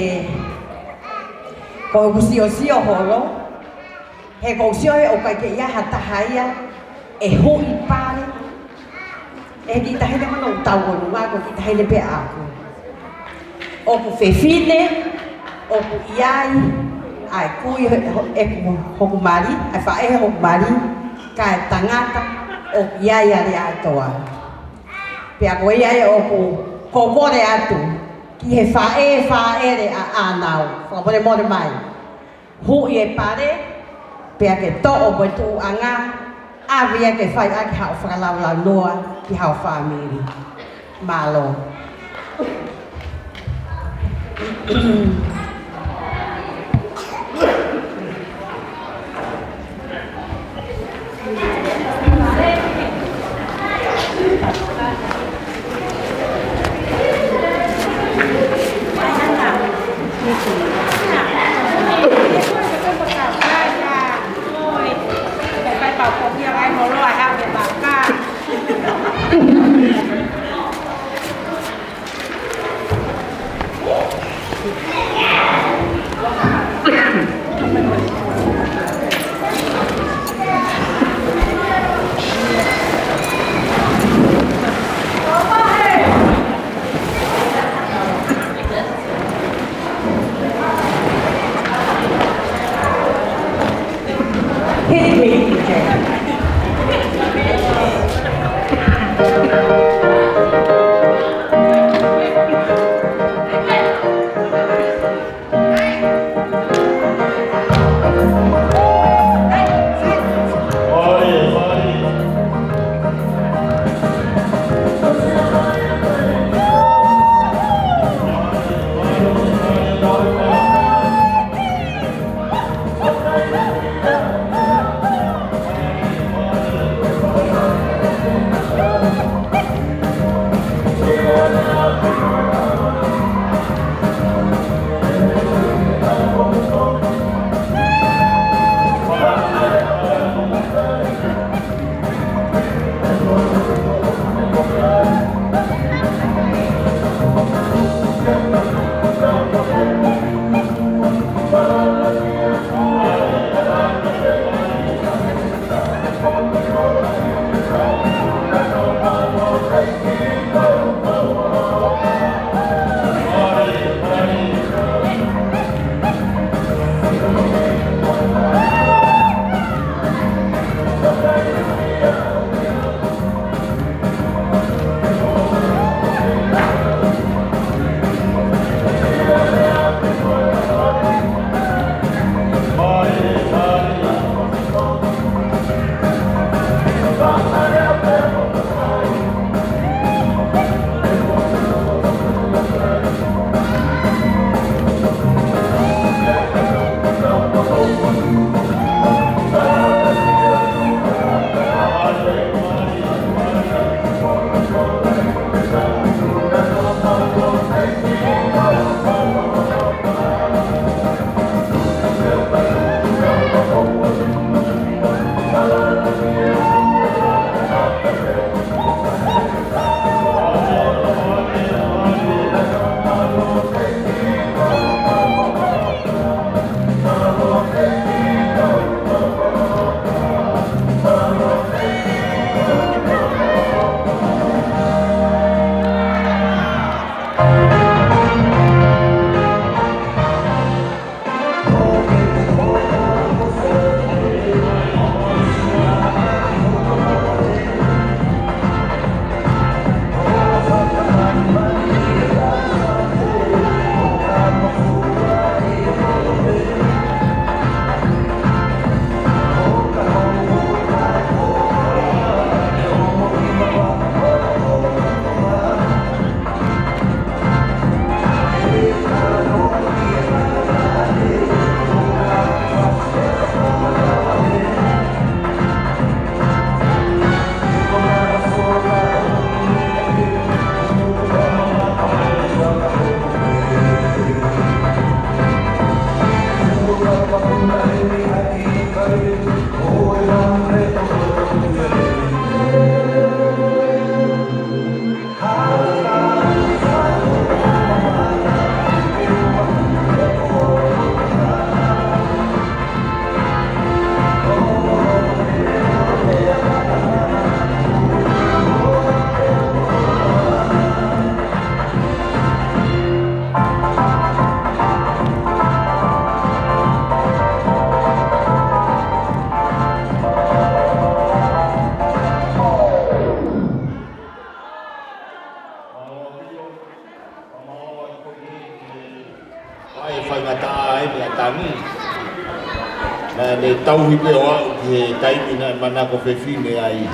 ko usio holo, he ko usio e o kai ke ia hatahaia, e hui pare, e ki tahine mana o tau o runga, ko ki tahine pe aku. O ku whewhine, o ku iai, ai kui e ku hokumari, ai whae hokumari, ka e tangata, o ku iai are atoa. Pea ko iai o ku kokore atu, ki he whae re a ānau, whakapore more mai. Hui e pare, pea ke to o koe tu anga, awia ke whai aki hao whakalaulau noa ki hao whamiri. Malo. Yeah. tau hipe o au ke taimi na mana ko whewhine ai.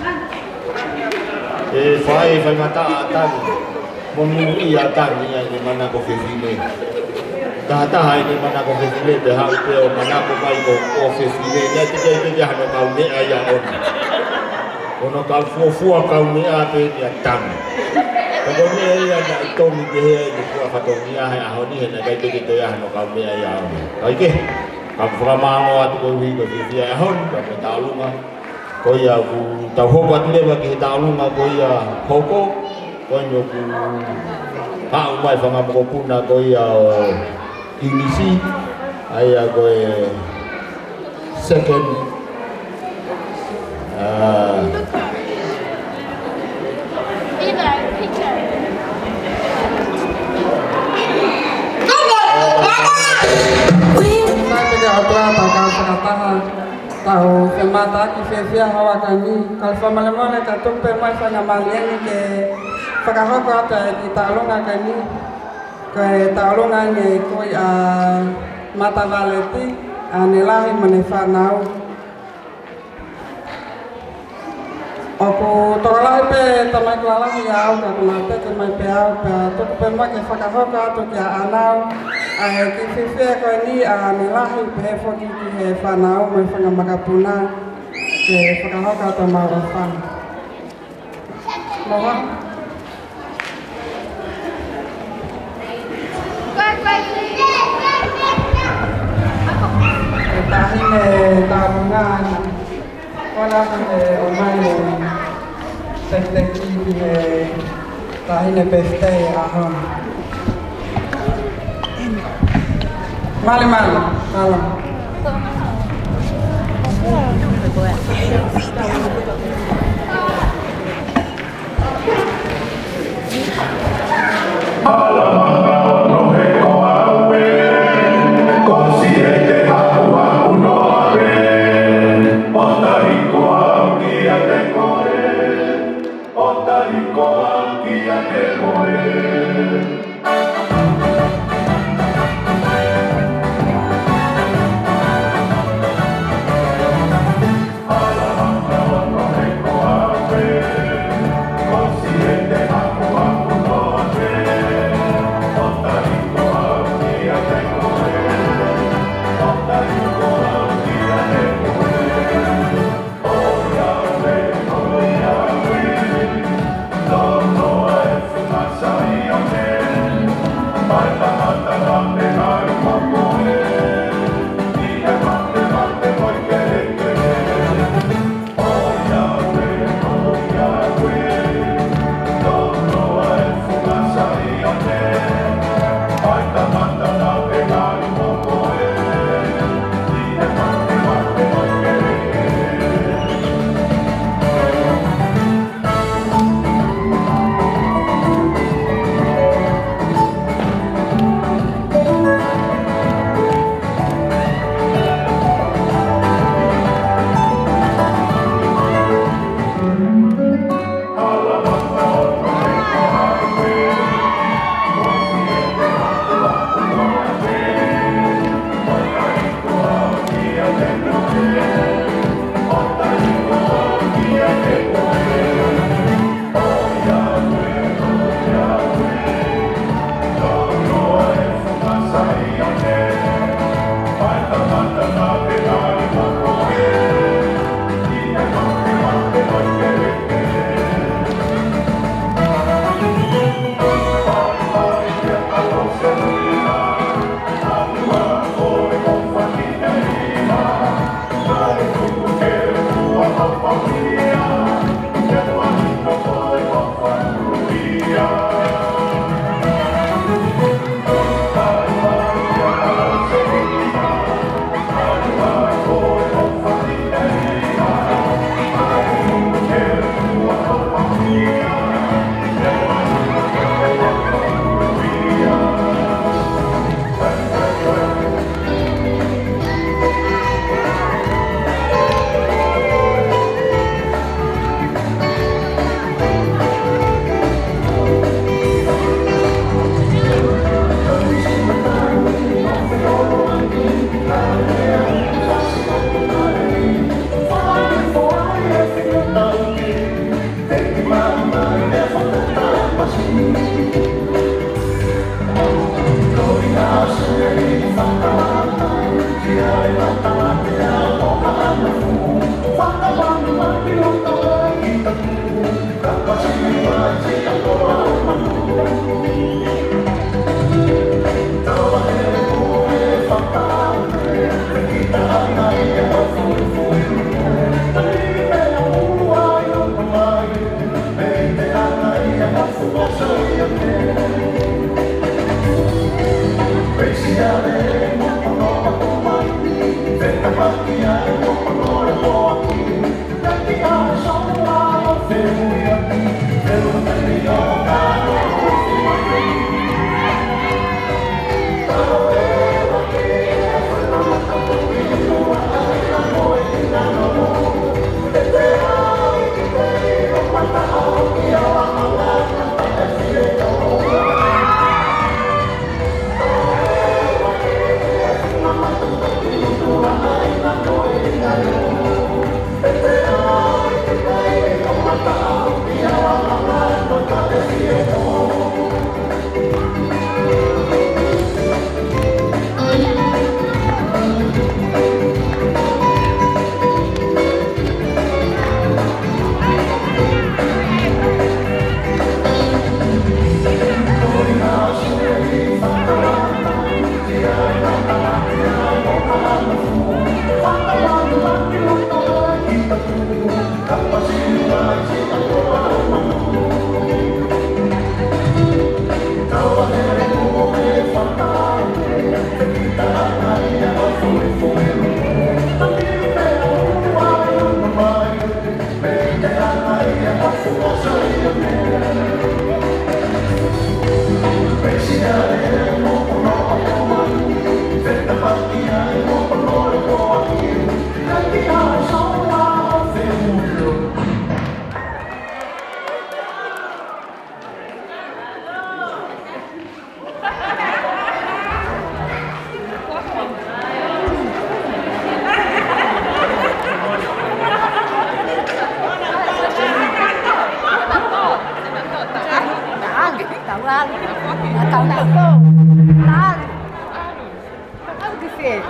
E whae whaimata a tangi, monu i a tangi ai ne mana ko whewhine. Tahataha i ne mana ko whewhine te hau te o mana ko mai ko whewhine, nea te kei te hano kau ne ai a ona. Ono kau fuafua kau ne a te ni a tangi. Kako ne ai a na i tongi te hea i ne kua whatongi a hea honi he na kei te te hano kau ne ai a ona. Kaike? Ka whakamango atu ko hui ko te whia e hon, ka te tālunga. Ko ia ku tau hoko atu lewa ki he tālunga ko ia hoko. Ko ia ku hau mai whangamoko puna ko ia o Inisi. Aia ko e second tahu semata ki fefia hawa kani kal famale ka tumpe mai fanga maliani ke fakahoko ata ki talonga kani ke talonga ne ko a mata valeti anelahi manefanau aku tolak pe tamai kelala ya ka kumate ke mai pe au pe to pe mai ke fakahoko atu ki anau ai ki fefia ko ni anelahi pe foki ki he fanau mai fanga makapuna ke fakahoko atu mau fan mohon tahine tarungan wala ke omai teknik tahine peste ahon malam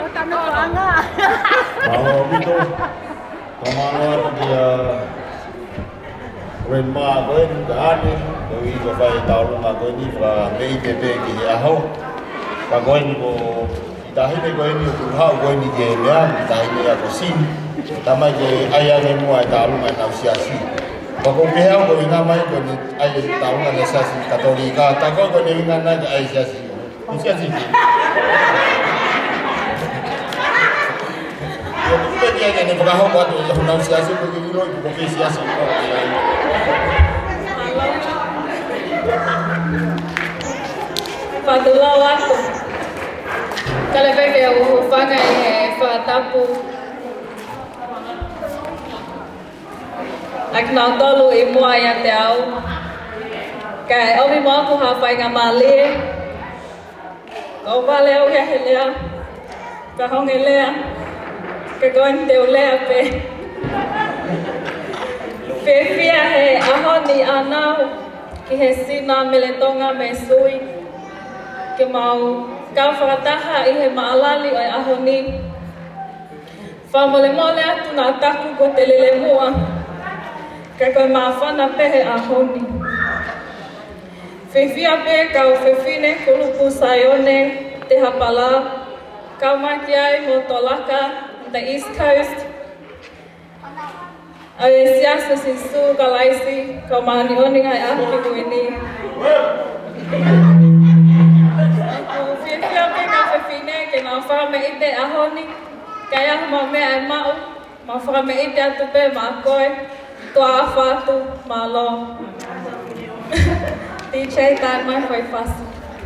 Mau gitu. Kamano ito kaya Renma ko yun kaani. Gawi ko pa itawag na ko yun para may itete kaya ako. Pagawin ko itahin ko yun yung kulha ko yun yung yan. Itahin niya ako sin. Tama kaya ayanin mo ay talong ay nausiyasi. Pagkumpihang ko yung namay ko ay talong ay nausiyasi Katolika. Tako ko yung nanay ay siyasi. Nausiyasi. Dia ni berahok buat undang siasat begini loh, bukan siasat. Padula waktu. Kalau bagi aku fangai fatapu. Aku nak tahu ibu ayah tahu. Kayak aku mau aku hafai ngamali. Kau balik aku ya helia. Kau helia. Cái con đều lẹ về phía hè ahon đi anau cái hè sina meletonga mesui cái mau kau fataha ihe maalali ay ahoni famole mole tu na taku ko telele mua cái con mafana pehe ahoni fifia pe kau fifine kulupu sayone te hapala kau makiai motolaka the East Coast. Ay siasa sisu kalaisi kamani oning ay ahli ko ini. Aku fia peka fefine ke na fame ite ahoni kaya mame ay mau fame ite atupe makoy to afatu malo. DJ tan mai foi fácil.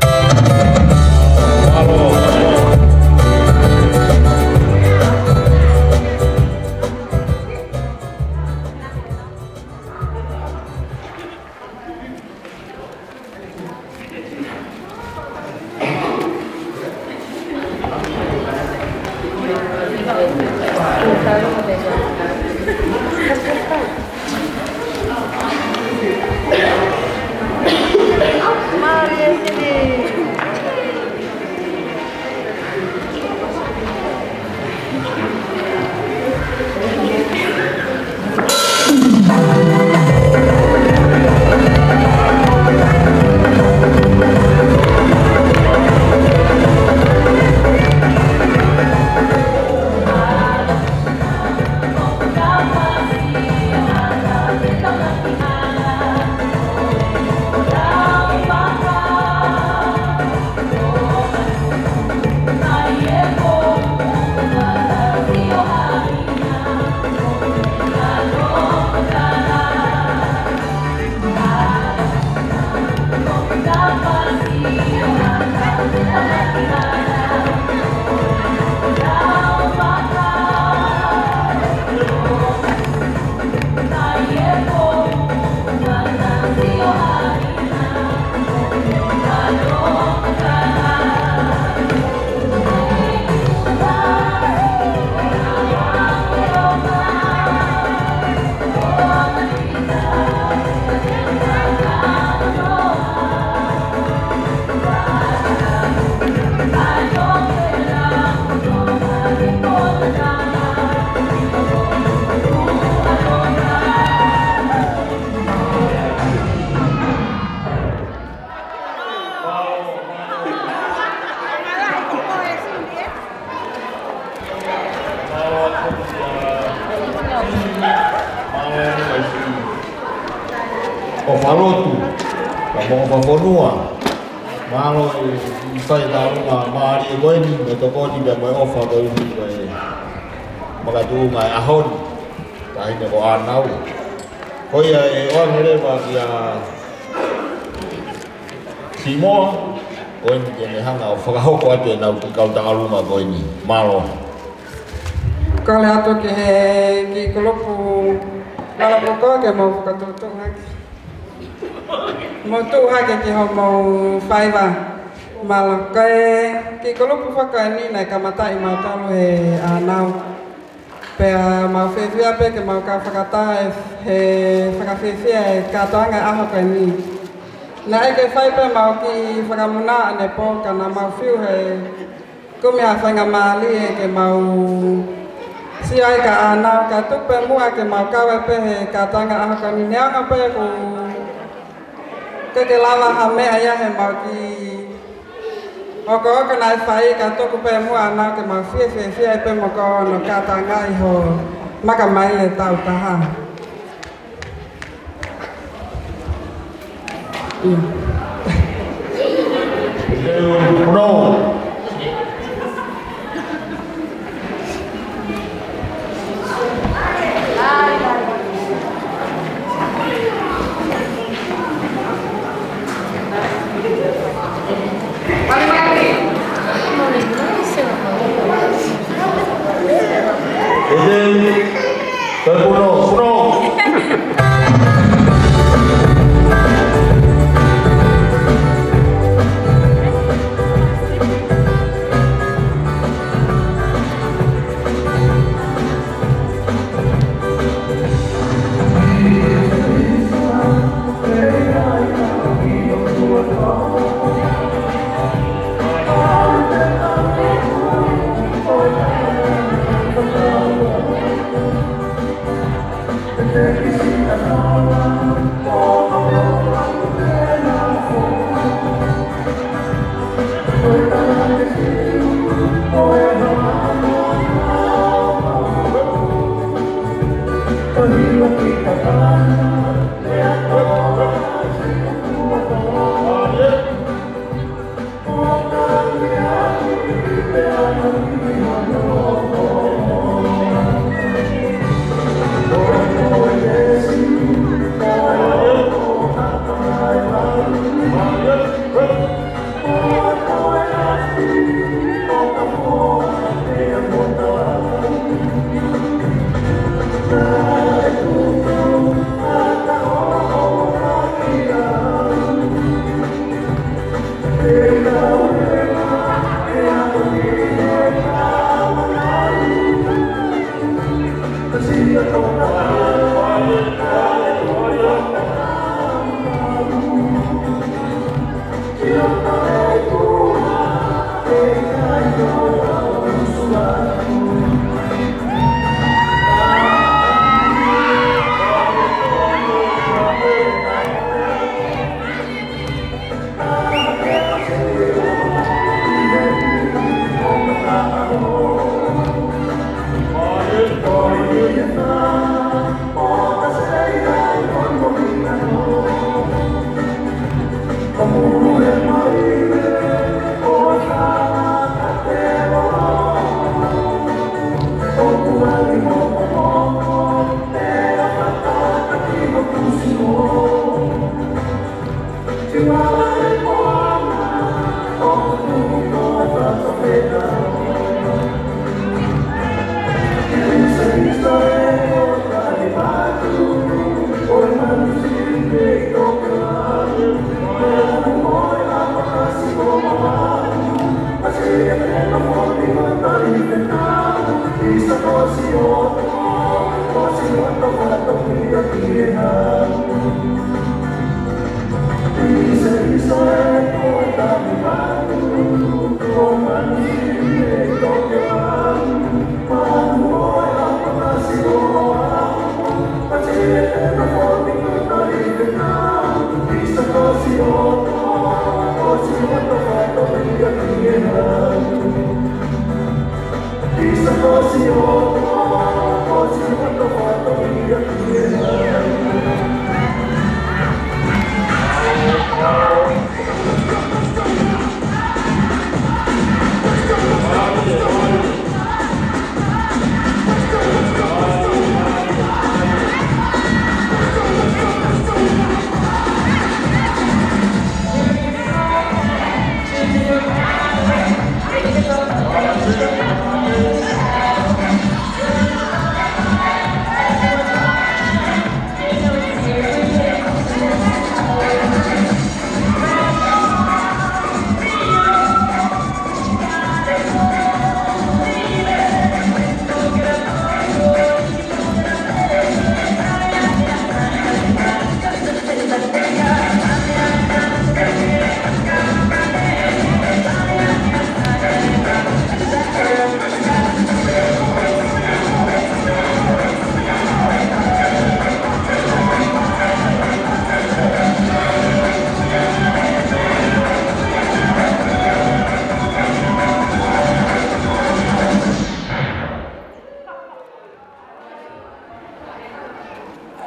O farotu, kamu fafonua, malo sai tahu mari kau ini betul di dalam offer kau ini kau, maka tu mai ahon, tahu ni kau anau, kau ya orang ni bagi Simo, kau ini jenis hang au fakau kau tu nau kau tangan rumah kau ini malo. Kalau aku ke kelompok kalau kau ke mau ketutup lagi. Mau tu hak yang mau faiva malah ke kalau bukan ini naik kamata imau tahu anau pe mau fevia pe ke mau kafakata fakafevia kata nggak ahok ini naik ke faiva mau ki fakamuna nepo karena mau fiu ko me afanga mali ke mau si ai ka ana ka tu pe mua ke mau ka pe ka tanga a ka ni nga pe ko ke lava ha me aya he mau ki o ko ka nai fai ka to ko pe mua na ke mau fie pe mo ko no ka tanga I ho maka mai le tau ta ha no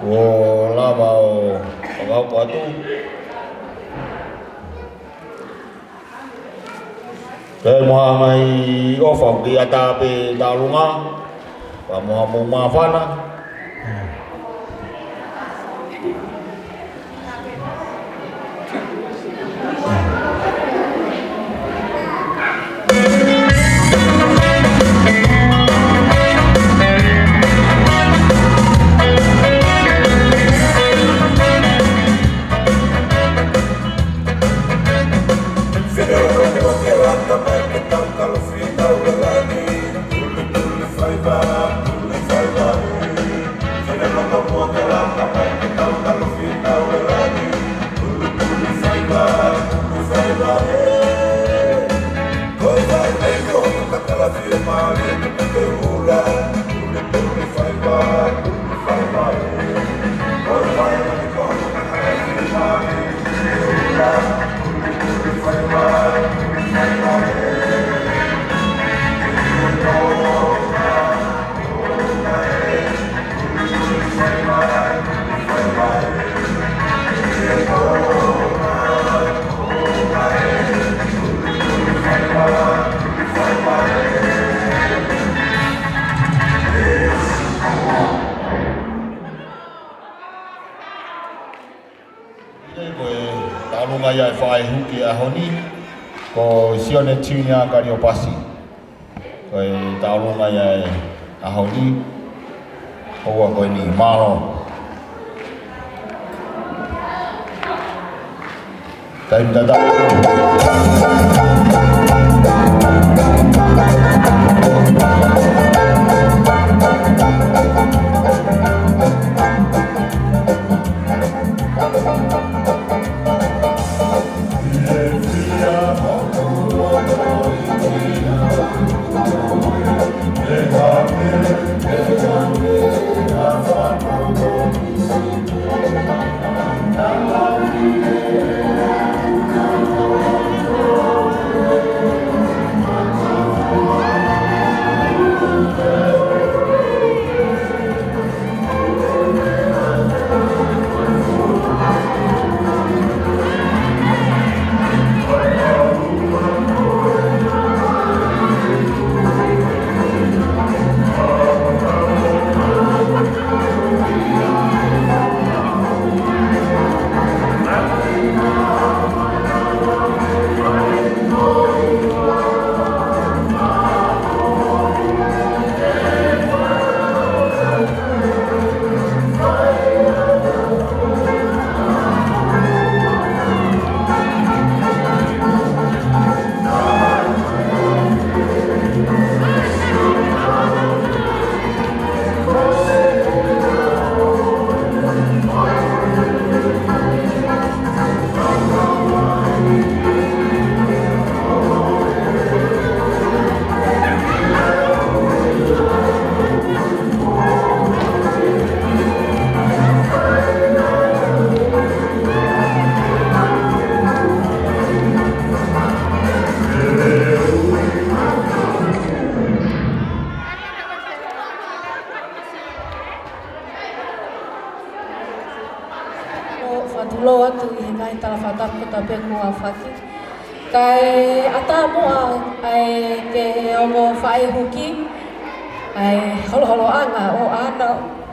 o lava o pagau atu ke moa mai ofa ki ata pe dalunga pa moa mo mafana Ngaya fai huki ahoni ko sione tiunya kariopasi ko taulu ngaya ahoni ko ko ni malo time dada kai atamoa ai ke ongo fai huki ai holo anga o ana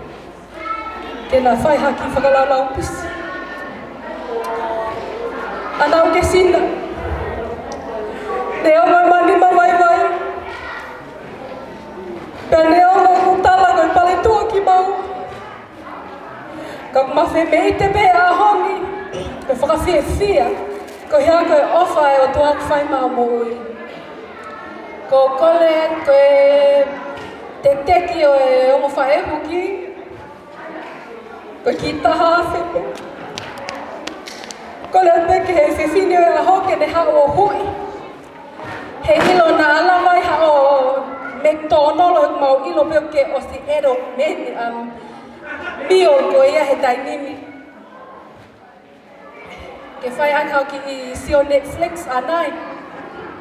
ke na fai haki whakalala upisi ana o ke sina ne o mai mani mawai vai pe ne o mo kutala koi pale tua ki mau ka mawhi me i te pe a hongi ko whakawhiawhia ko hea koe ofa e o tuak whai maa mōi. Ko kole koe te teki o e ongo whae huki. Ko ki taha awhipe. Kole a teki he whiwhini o e a hoke ne hao o hui. He ilo na ala mai hao McDonald's o mau ilo peo ke o si ero meni mio ko ia he tainini. Ke whai akau ki sio Netflix anai.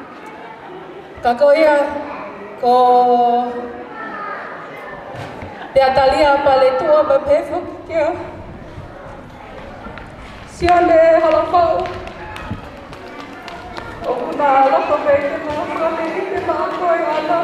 Ka ko ia ko Te atalia pale tua ba pefo kia. Sione halafau. O kuna loko pe ke na kone i te mākoi ana.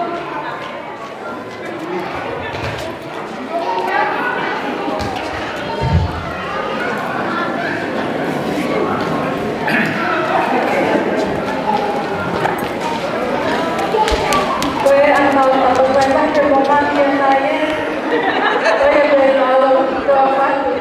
Koe ana tato pena ke momaki ana e. Koe te nalo kua patu.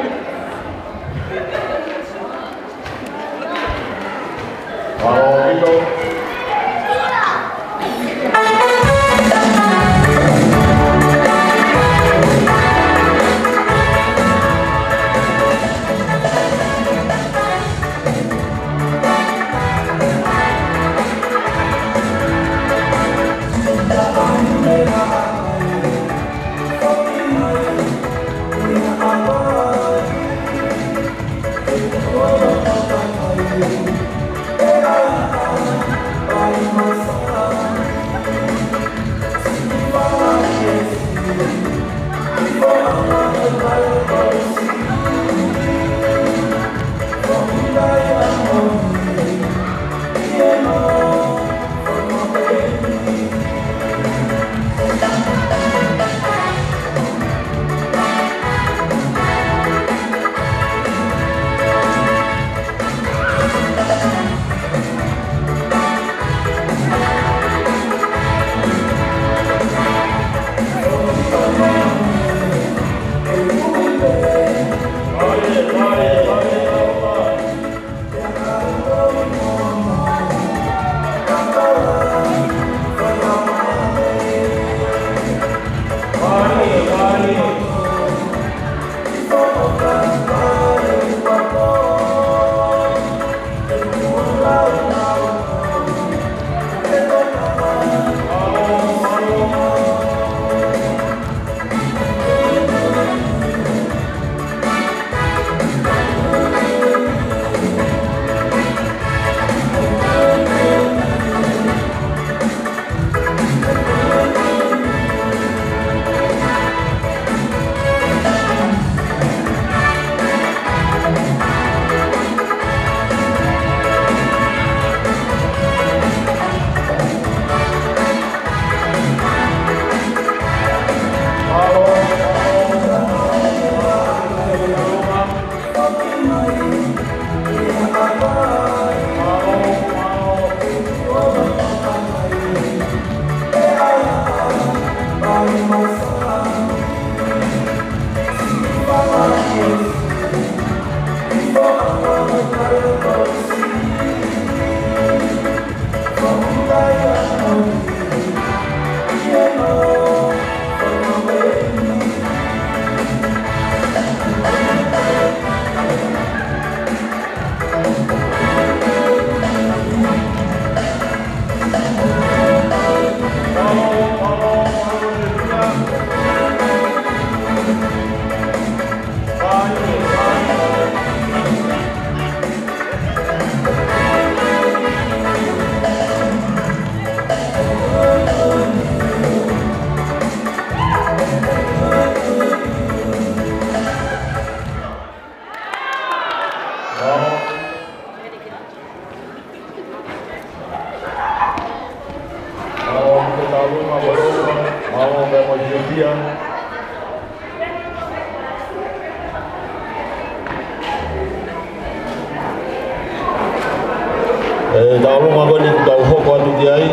Tahu apa ni tahu hok waktu dia ini.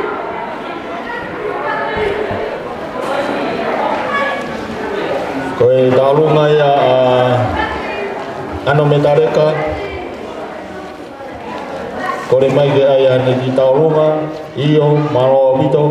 Kau tahu ngai anu metareka. Kau mai ke ayah ni tahu ngai iyo malo bito.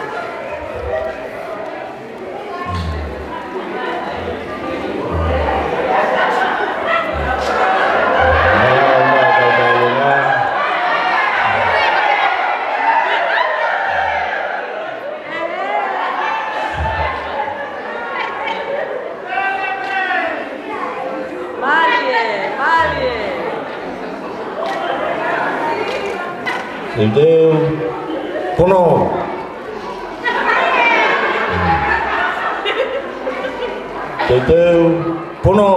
Itu kuno. Teteu Pono.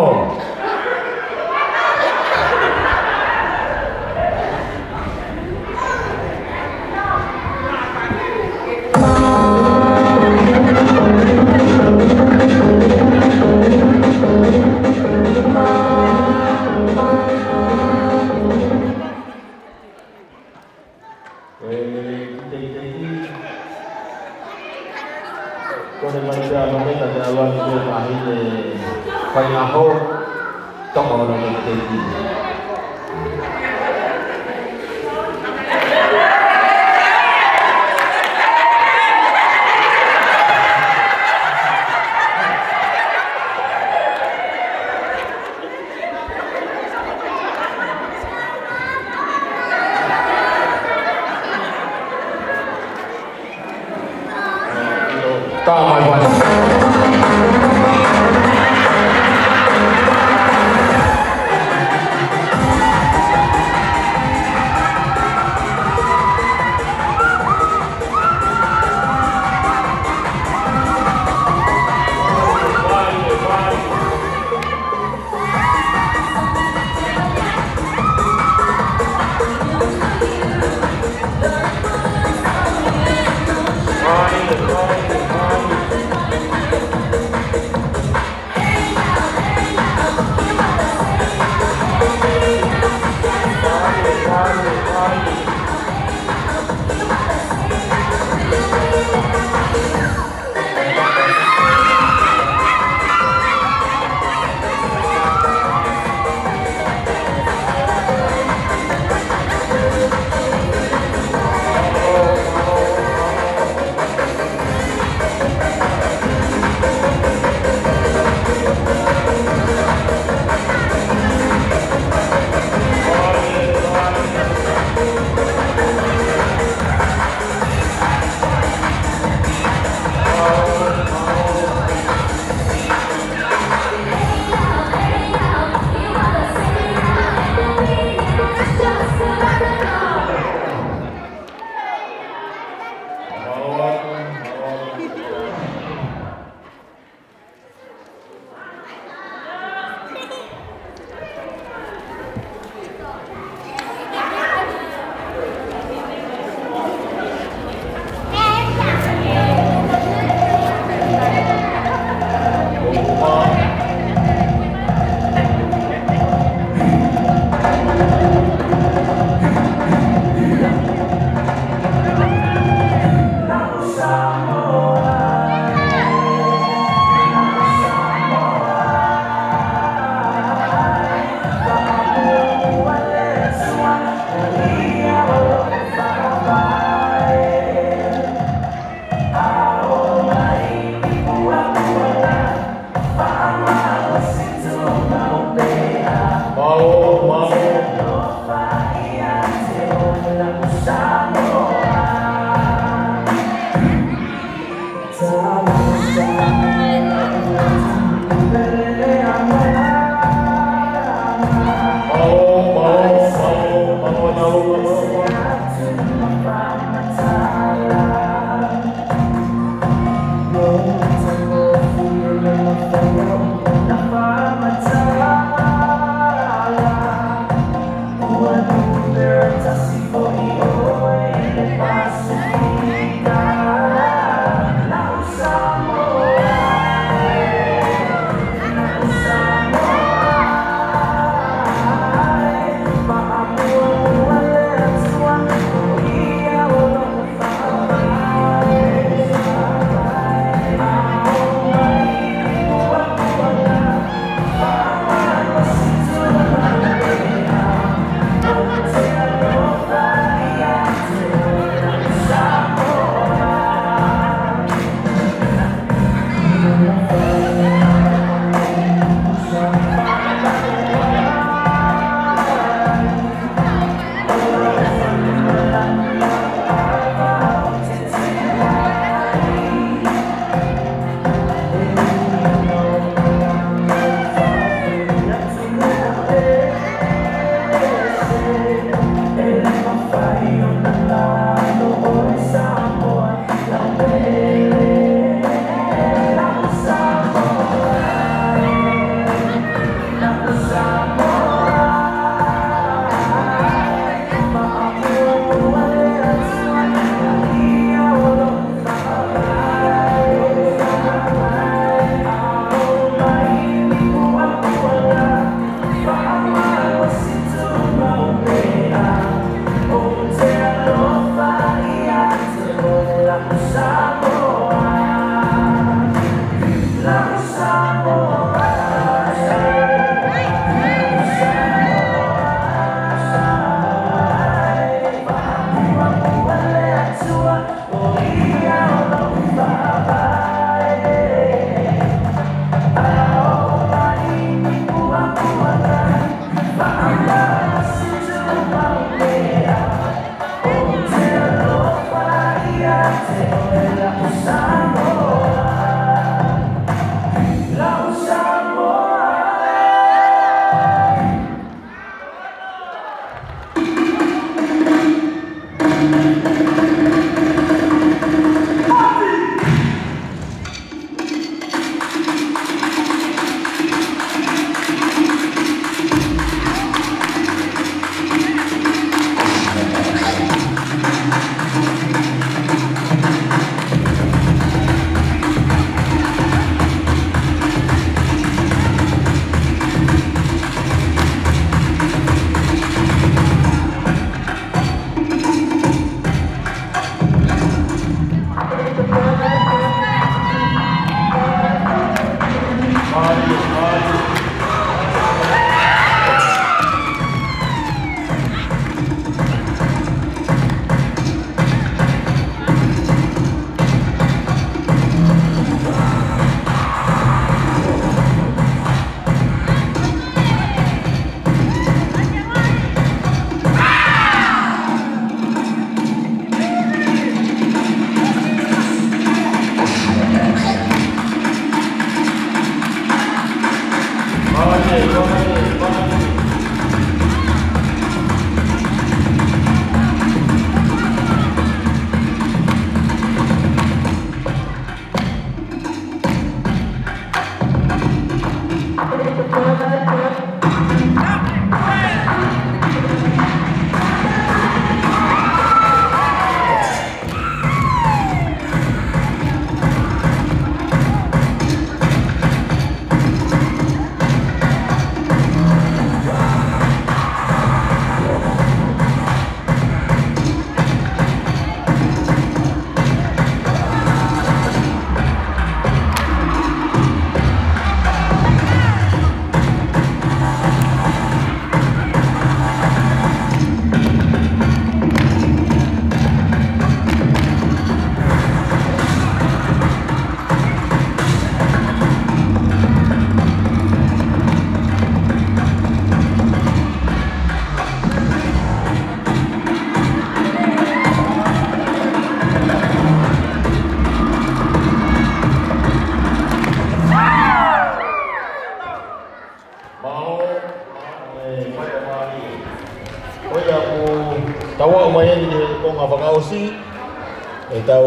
tau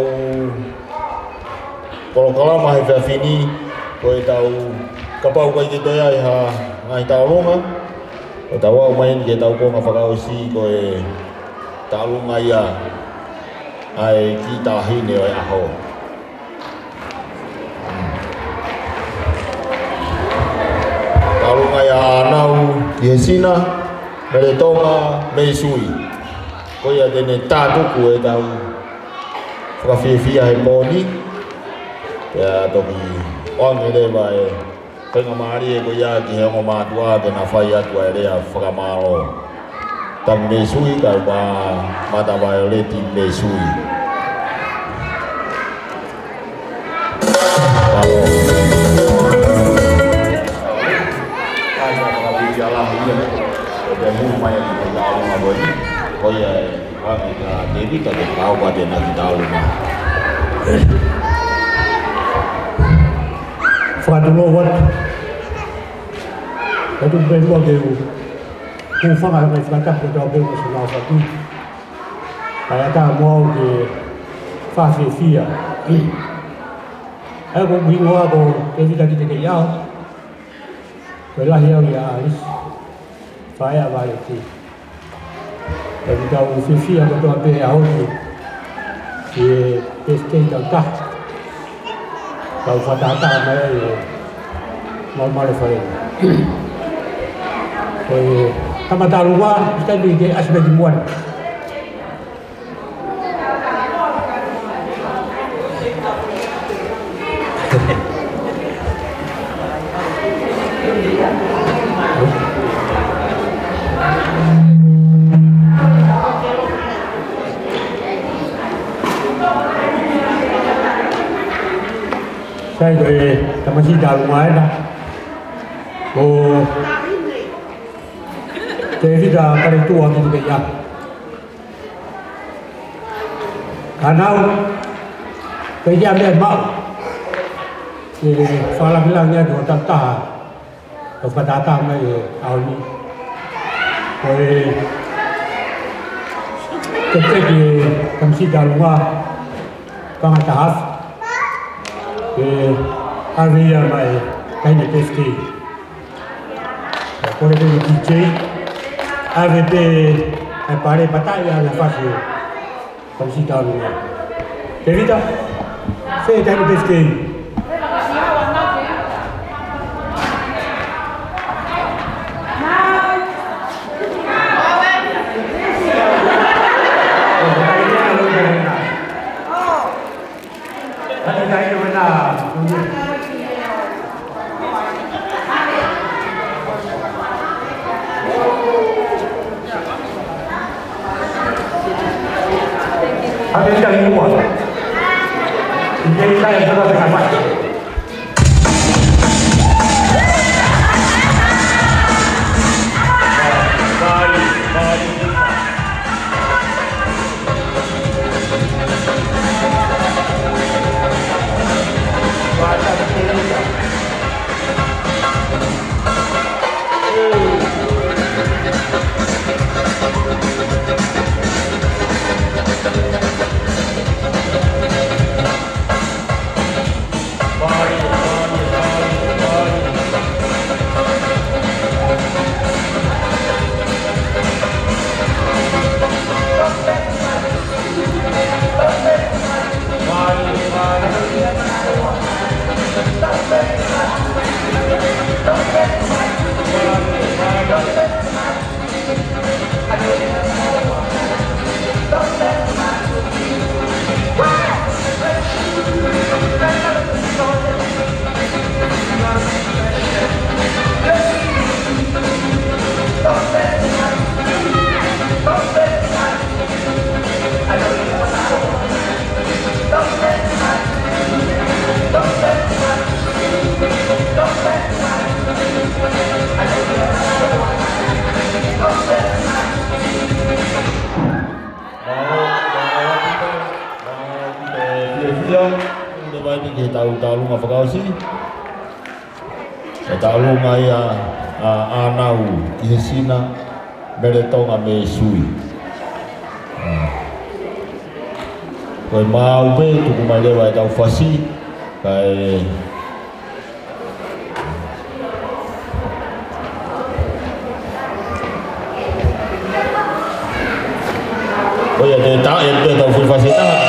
Kolokala he whiawhini ko e tau kapau kai ki toia i ha ngai tau longa o tau au mai ki tau konga whakaosi ko e tau longa ia ai ki tahine o e aho tau longa ia anau ki he sina mere tonga mei sui ko ia tene tātuku e tau whakawhiawhia he pōni ya toki onge le vai penga mari e ko ia ki he ngoma tua ke na whai atu e rea whakamaro tam me sui ka ba mata violeti me sui ko ia kami ka devi ka te kau ba de na kita luma whakatolo wat katu pēn mua ke ku whanga mai whakatapu tau pēn ko suna whatu kai ata mua ke whawhiawhia ai ko mingoa ko te vita ki te ke iau koe lahi au i a alis whae a vare ti kai tau whiawhia ko toa pē a hotu ki e pēstei tau taha kau whatata mai e maumare whare. Koe tamataruwa, istai mi ke asme di muan. Saya koe tamasi dalu mai na. Ko te vida kare tua ki te ya. Kanau ke ya me mau. Ke fala bilangnya do tata. Ko patata mai au ni. Koe te ki tamasi dalu wa pangatahas. Avia mai kaina testi pore de DJ AVP ai pare battaglia la fase consita lunga Evita sei kaina testi Ada yang cari uang. Jadi saya sudah dengan mati. Tahu ngapakausi tahu ngai anau kisina beretonga me sui Koe mau pe tuku mai lewa e tau whasi. Kai oh ya dia tak ya dia tahu full fasilitas.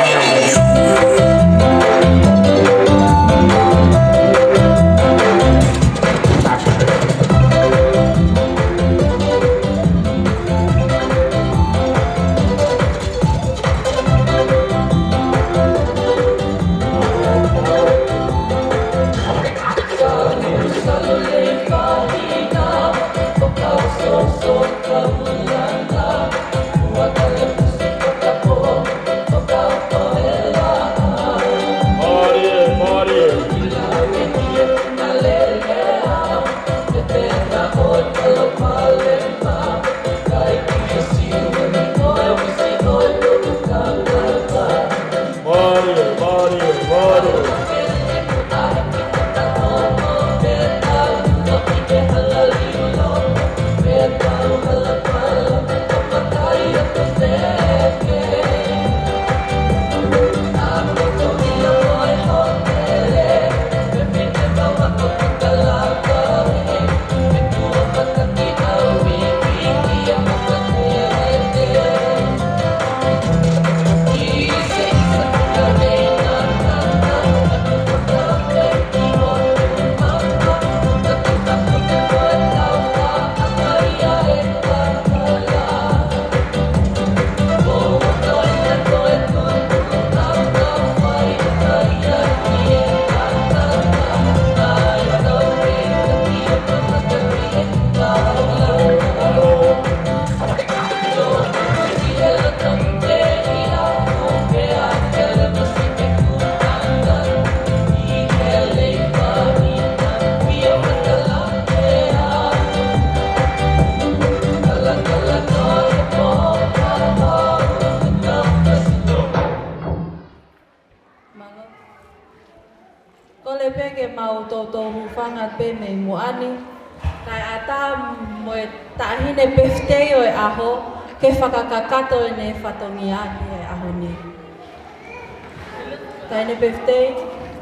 Ke whakakakato e ne whatongi ake e aho ni. Tai ne birthday.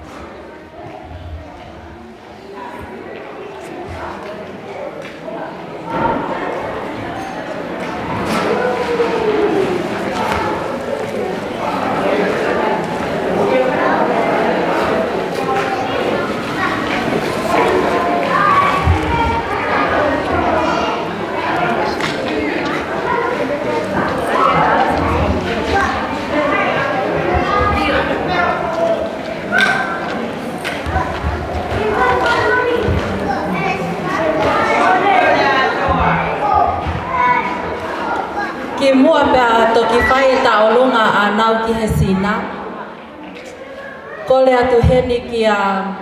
Ki mua pea toki whai taolunga a nau ki he sina. Ko le atu heni ki a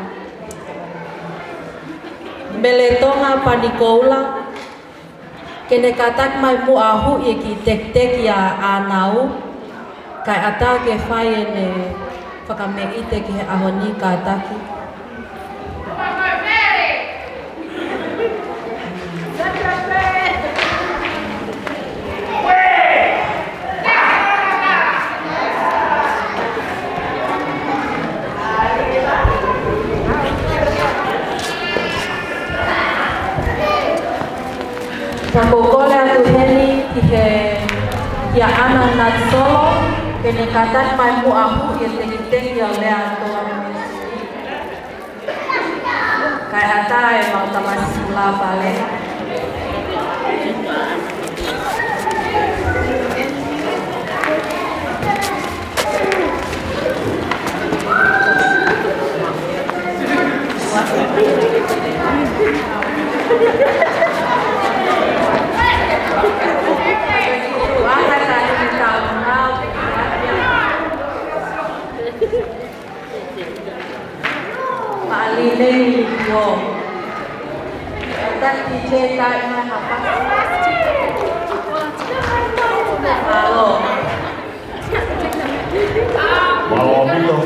Meletonga Panikoula. Kene katak mai mua hu i ki tek a nau. Kai ata ke whai e ne whakameite ki he ahoni ka ataki. Pakokole atu heni ki a ana na solo kene katak mai mu ahu ye teki o lea toa kai ata e mau tamasi la vale Malinei yo, tadi cerita ini apa? Halo. Mau ambil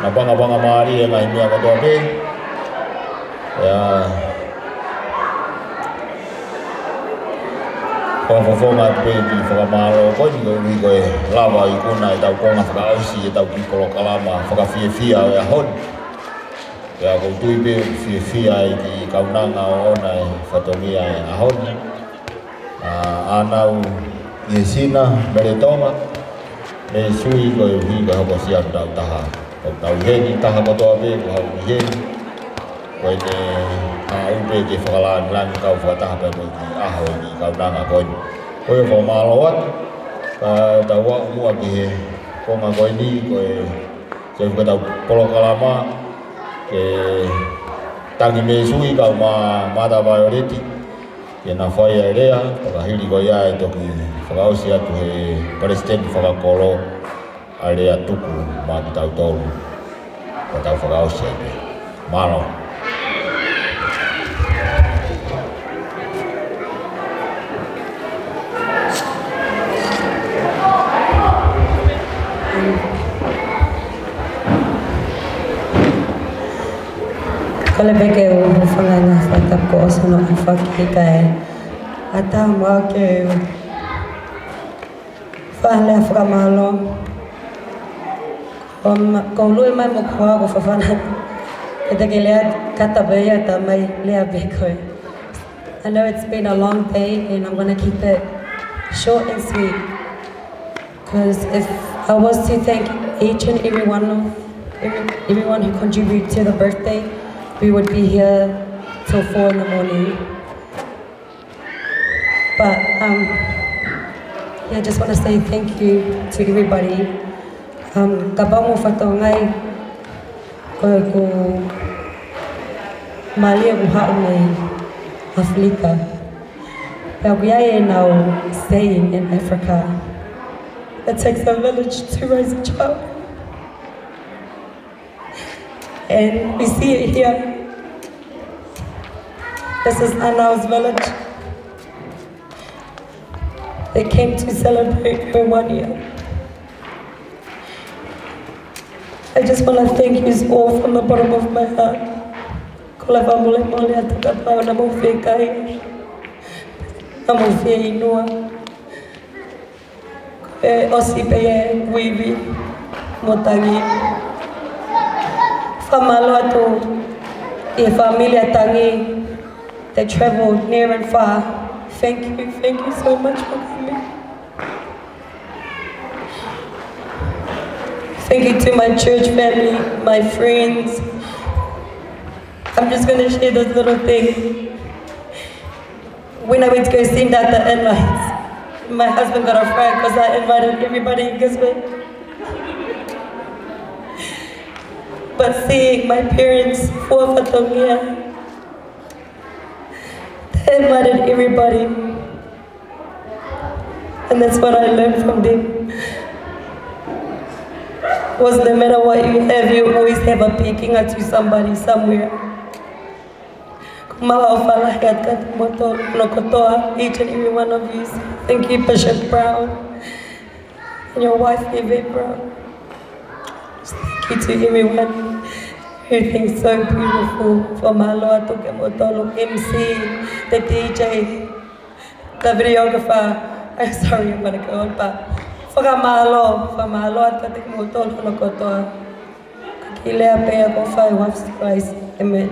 na banga mari ngai mia ko dobe ya ko ngat be di fa malo ko ni ko lava i kuna ta ko na fa ausi ta ki ko kalama fa fia ya hon ya ko tu be fia i ki kaunanga ona fa to mia ya hon anau yesina beretoma e sui ko hi ko ko sia ta ta tau heni taha kotoa be ko hau heni ko ne au be ke whakalaan lan kau whataha pe mo ki aho ni kau nanga koe koe whakamaloat tau wak mua ki he konga koe ni koe se huka tau polo kalama ke tangi me sui kau mata vaioreti ke na whai a rea whakahiri koe ia e toki whakausi atu he president whakakolo area tuku ma ki tau tolu ko tau whakausi atu malo Kale beke o whanganga whatako o sono i whakika e a tau mao ke whahalea whakamalo ko lue mai mo kua ko whawhana e te ke lea kata beia ta mai lea beko e. I know it's been a long day and I'm going to keep it short and sweet because if I was to thank each and everyone who contributed to the birthday, we would be here till 4 in the morning. But yeah, I just want to say thank you to everybody. Kabango fatongai ko malia buhaungai Afrika. Paguyaye now saying in Africa, it takes a village to raise a child. And we see it here. This is Anau's village. They came to celebrate her 1 year. I just want to thank you all from the bottom of my heart. Kolava mole mole atakapa na mofekai. Na mofia inua. Osipeye wivi motangi. Famalo ato e familia tangi. They traveled near and far. Thank you so much for coming. Thank you to my church family, my friends. I'm just gonna share this little thing. When I went to go sing at the invites, my husband got a fright because I invited everybody in Gisborne. But seeing my parents for Fatongia, they invited everybody. And that's what I learned from them. Was no matter what you have, you always have a picking to somebody somewhere. Each and every one of you. Thank you, Bishop Brown, and your wife, Yvette Brown. Thank you to everyone. Everything's so beautiful. For my Lord, MC, the DJ, the videographer. I'm sorry, I'm going to go on, but for my Lord, katik mo tol ko kotoa. Kakilea pe ako 5 of Christ. Amen.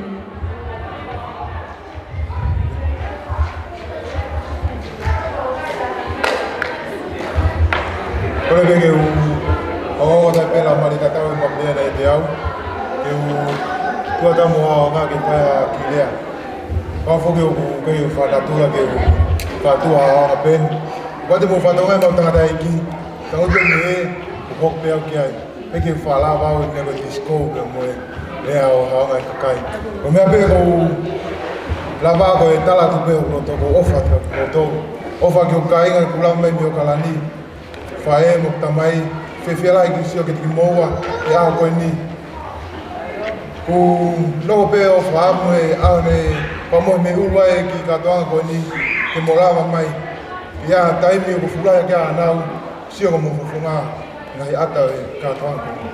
Kore bege o ta pela marita ta o mabea na te au. Ke tua ta mo nga ke pa kilea. Pa fo ke o ke fa ta tua ke fa tua a pen. Wa te mo fa ta nga ta ta iki. Ta o te me o pe au ki ai. Pe ke fa la va o ne ko disco ke mo e ao ha nga ka kai. O me ape ko la va ko e tala tu pe o to ko ofa ko to. Ofa ke o kai nga kula me mi o kalani. Fae mo tamai fefela ki sio ke moa e a ko ni ku no pe o fa mo e a ne pa mo me ulwa e ki ka to ko ni ke mo lava mai ya tai mi ko fula ya na sio mo funga ngai ata e ka to ko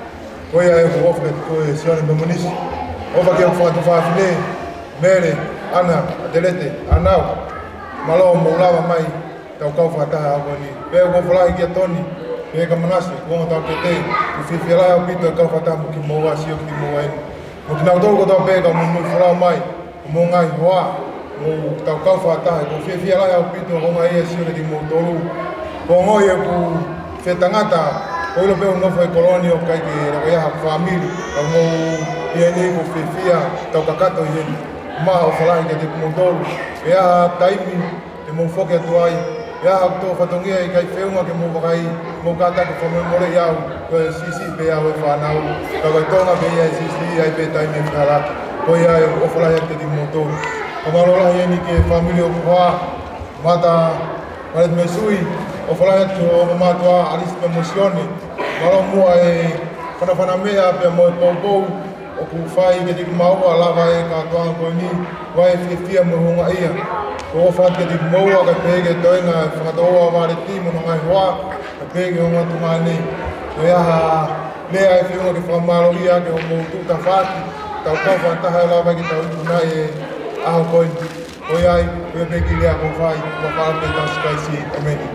Koia e ko ofa ko e sione me monisi. Ofa ke fa tu fa fine. Mere ana adelete anau. Malo mo lava mai tau kau fa ta ko ni. Pe ko fala ki toni. Pe ka manasi ko ta ke te. Ku fi fi la pito kau fa ta mo ki mo wa si o ki mo wa. Mo ki na to ko ta pe ka mo fala mai. Mo ngai hoa. Mo tau kau fa ta ko fi fi la pito ko ngai si o ki mo tolu. Ko ngoi e ku fe tangata. Oilo pe un novo colônia o kai que era a família, como ele o fefia, tau kakato ele, ma o falar que de mudou, e a taimi de mo foque atuai, e a to fatongia e kai feuma que mo vai, mo kata que foi mo le yau, que si pe a o fanau, tau tonga be e si ai pe taimi fala, ko ia o falar que de mudou. Como lá ele que família o mata, mas me sui o falar que o matua alis me emocione. Malo mua e whanawhana mea pe mo e poupou o ku whai ke tiku maua lava e katoa koe ni wai e whia mo hunga ia. Ko o what ke tiku maua ka pege toenga e whakatoa ware ti mo ngai hoa ka pege hunga tunga ni. Ko iaha lea e whiunga ke whamaro ia ke o mou tuta whati tau kau whantaha e lava ki tau tunai e aho koe ni. Ko iai koe peki lea ko whai ko whape tau skaisi ameni.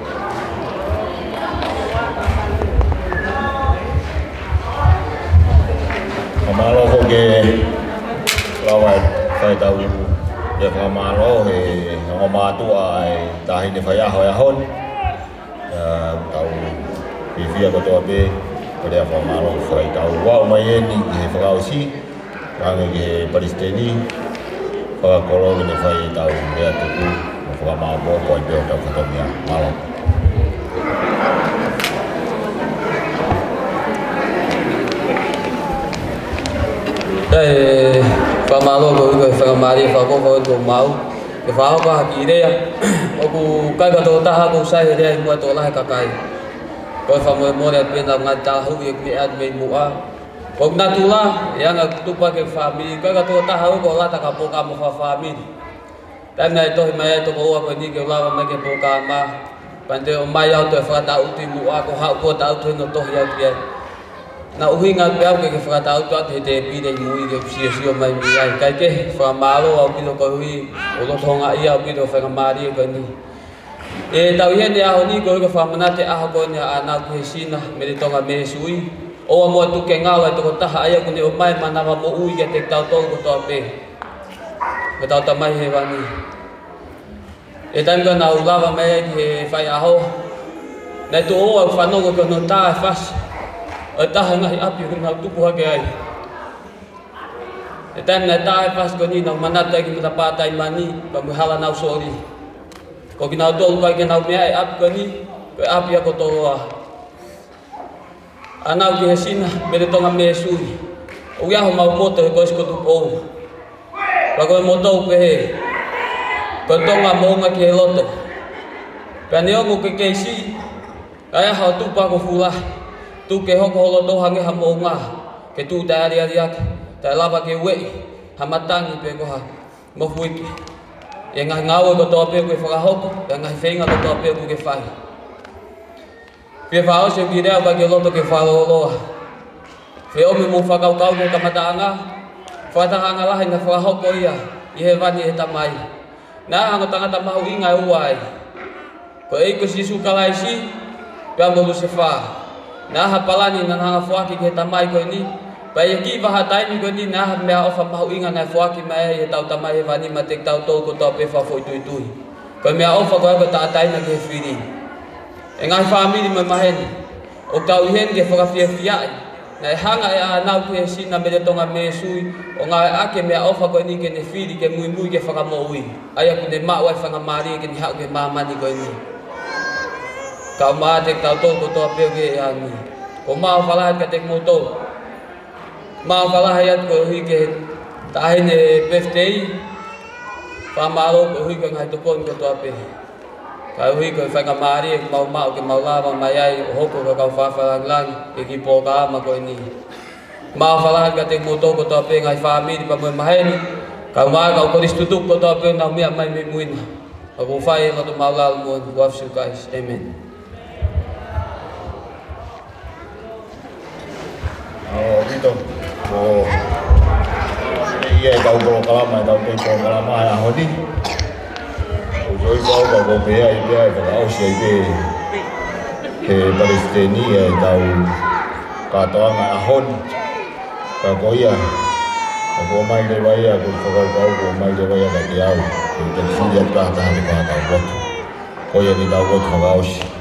Malo ko ke lawai fai tau de famalo he ngomatu ai tahi de faya hoya hon tau vivia ko to be ko de famalo fai tau wa mai ni he fao si rang ke palestini fa kolo ni fai tau de tu ko ma bo ko de tau ko mia malo Pamalo ko ko famari fa ko ko mau ke fa ko hakire ya ku kai ka to ta ha ko sai re mo to la ka kai ko fa mo mo re pe na ngat ta hu ye mi ad me mu a ko na tu la ya na tu pa ke family kai ka to ta ha ko la ta ka po ka mo fa family tan nai to mai to ko ko ni ke la ma ke po ka ma pande o mai au to fa ta u ti mu a ko ha ko ta u no to ya ke na uhinga pe ke frata auto at hete pi de mui ke si mai mi ai kai ke fra malo au pi ko hui o lo thonga ia pi do fra mari ko ni e tau yen ya honi ko fa manate a ko nya ana ku sina me de tonga me sui o mo tu ke ngala to ta aya ku ni o mai mana mo ui ke te tau to ko to pe ko tau ta mai he wani e tan ko na ulava me ke fa ya ho na to o fa no ko no ta fas taha ngai api ko tu puha ke ai etan na ta pas ko ni no manata ki ta pata mani ba muhala na sori ko ki na to ka ke na me ai ap ko ni ko api ko to ana ki hesina me to nga me sui o ya ho mau moto ko sko tu po ba ko moto pe he ko to nga mo nga ke loto pa ne o ko ke si ai ha tu pa ko fula tu ke hoko holo to hange hamonga ke tu ta ria ria ta lava ke we hamatang pe ko ha mo fuiki e nga ngao ko to pe ko fa hoko e nga fenga ko to pe ko ke fa pe fa o se video ba ke lo to ke fa lo fe o me mo fa kau kau ko kamatanga fa ta hanga la na fa hoko ia i he vani e tamai na anga tanga tamau inga uai ko e ko si su kalai si pe mo lu se fa na hapalani na hanga fuaki ke tamai ko ni pa ye ki va hatai ni ko ni na me ofa mau inga na fuaki mai ye tau tamai vani matek tau to ko to pe fa foi tui tui ko me ofa ko ta tai na ke fini engai family me mahen o tau hen ke fa fia fia na hanga ya na ku si na me to nga me sui o nga ake me ofa ko ni ke ne fili ke mui mui ke fa ka mo ui aya ku ne ma wa fa nga mari ke ni ha ke mama ni ko ni kau ma tek tau to ko to pe ke ani ko ma fala ka tek moto ma fala hayat ko hi ke ta ne birthday pa ma lo ko hi ka ngai to kon ko to pe ka hi ko fa ka mari mau mau ke mau la ma mai ho ko ka fa fa lang ke ki po ka ma ko ni ma fala ka tek moto ko to pe ngai family pa mo mai ni ka ma ka ko distutuk ko to pe na mi mai mi muin ako fa ko to mau la mo love you guys amen. to. O ia tau ko kalama tau ko kalama ya hodi. O joi ko ko bea ia ka o sei be. Ke Palestina ia tau ka toanga ahon. Ka ko ia. Ko mai le vai a ko mai le vai a ka iau. Ko sinja ka ta ni ka ta ko. Ko ia ni tau ko ka o sei.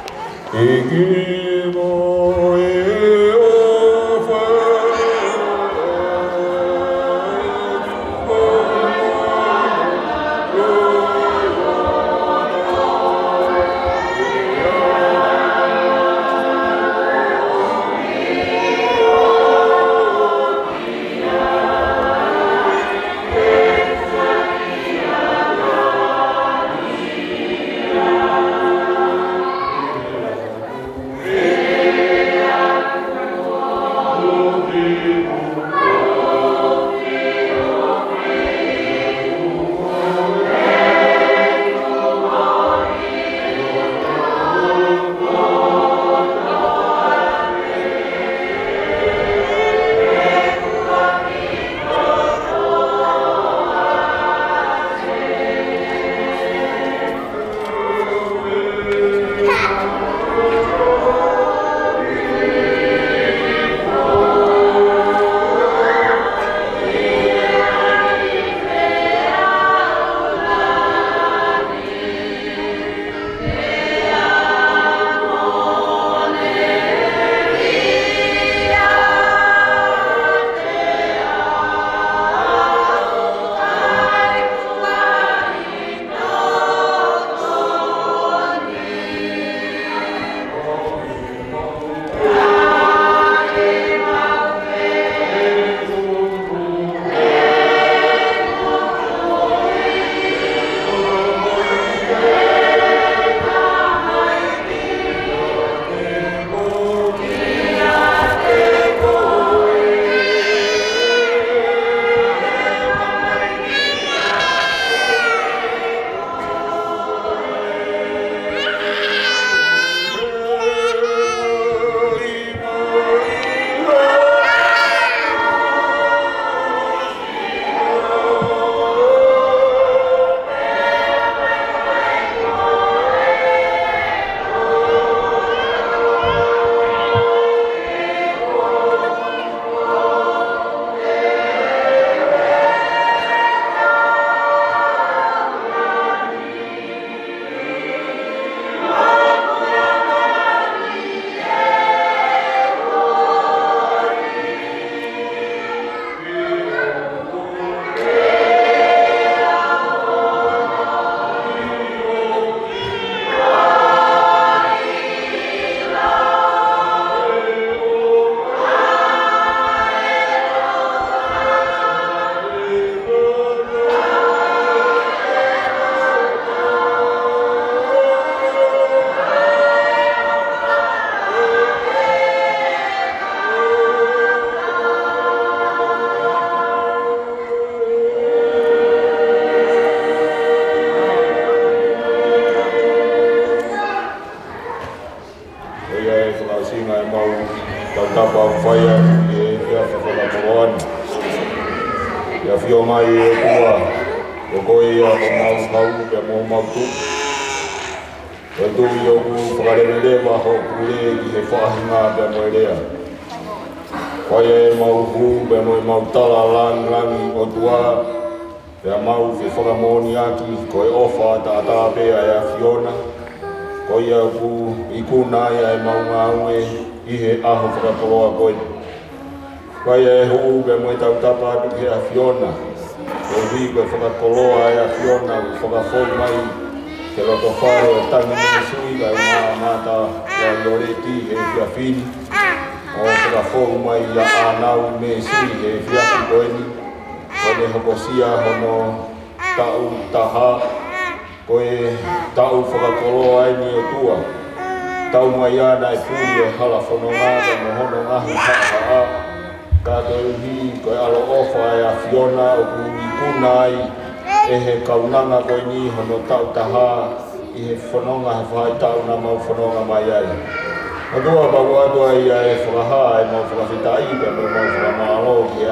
Kaunanga ko ni hono tau taha i he whanonga he whaitau na mau whanonga mai ai. Adua bawa adua ia e whakaha e mau whakawhitai pe mau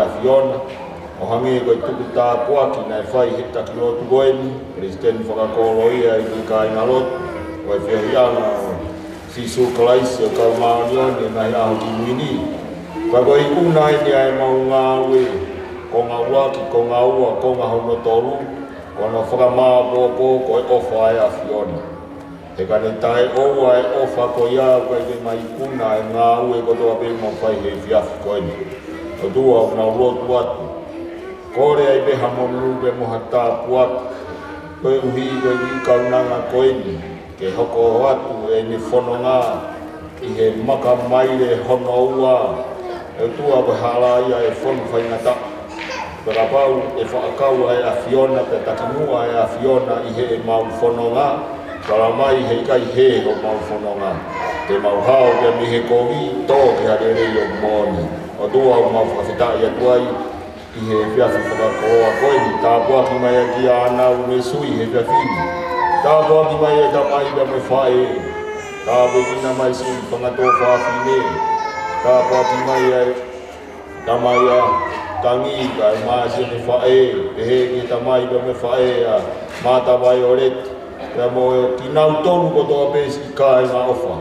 Fiona o hange ko tuku ta poaki na fai hita kilo tugoeni president whakakolo ia i ka ingalot o e whiahianga o sisu kalaisi o kalmaonioni na ia ho kimuini ka ko i una i ai mau ngā ue ko ngā waki ko ngā ua ko ngā hono tolu ko ngā whakamā pōpō ko e ofa ai a Fiona he ka ne tai oua e ofa ko ia ko e mai kuna e ngā ue ko toa pe mo whai he whiafi koeni o tua o ngā ulotu atu kore ai beha monu be moha tā puak koe uhi koe i kaunanga koeni ke hoko atu e ni whanonga i he maka maire hono ua e tua koe hala ia e whonu whaingata pera pau e whaakau ai a Fiona pe takimua ai a Fiona i he e mau whanonga kala mai he kai he o mau whanonga te mau hao ke mi he kovi tō ke harere i o moni o tua o mau whakawhitai atuai i he whiawhi whakakoa koeni tā puaki mai a ki a anau me sui he whiawhini tā puaki mai e ta mai ka me whae tā puakina mai sui whangatō whawhine tā puaki mai e ta mai a tangi ka e maa si me whae e he ki ta mai ka me whae a mata vai o ret ka mo ki nau tonu ko toa pēsi i ka e ngā ofa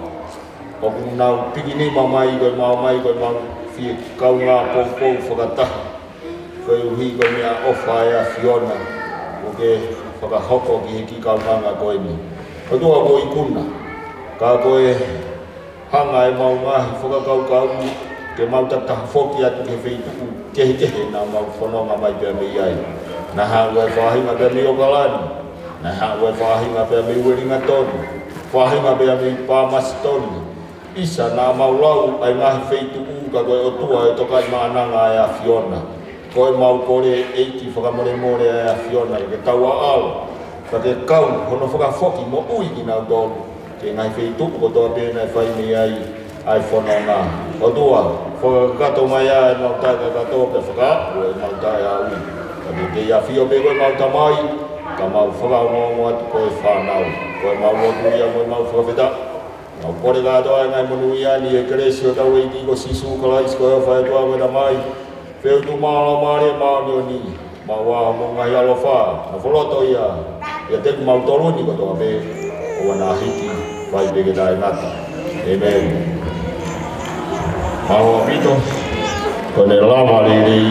o ku nau pikini ma mai koe mau fie kau ngā pōpou whakataha koe uhi koe mea ofa e a Fiona o ke whakahoko ki he ki kaunanga koe ni. O tua koe i kuna, ka koe hanga e mau ngahi whakakau kaungi ke mau tataha whoki atu ke whituku kehe nā mau whanonga mai pia me iai. Nā hau e whahinga pia me okalani, nā hau e whahinga pia me ueringa tonu, whahinga pia me pāmasi tonu. Isa nā mau lau ai ngahi whituku ka koe o tua e tokai maananga e a Fiona. Koe mau kore eiti whakamore more a Fiona ke taua ao. Ka ke kau hono whakafoki mo ui ki nau tonu. Ke ngai whituku ko toa pēna e whai me ai whanonga. O tua, whakakato mai a e mau tai ka kato pe whakaapu e mau tai a ui. Ka ke ia whio pe koe mau tamai, ka mau whakaongo atu koe whanau. Koe mau lotu ia koe mau whakawheta. Mau kore kato ai ngai monu ia ni e keresi o tau eiti ko sisu kalais koe o whae toa koe tamai. Peu tu malo mare mau ni mau mo ngai alo fa na foloto ia ia te mau tolu ni ko to be o na hiti vai be dai nata amen mau apito con el lama li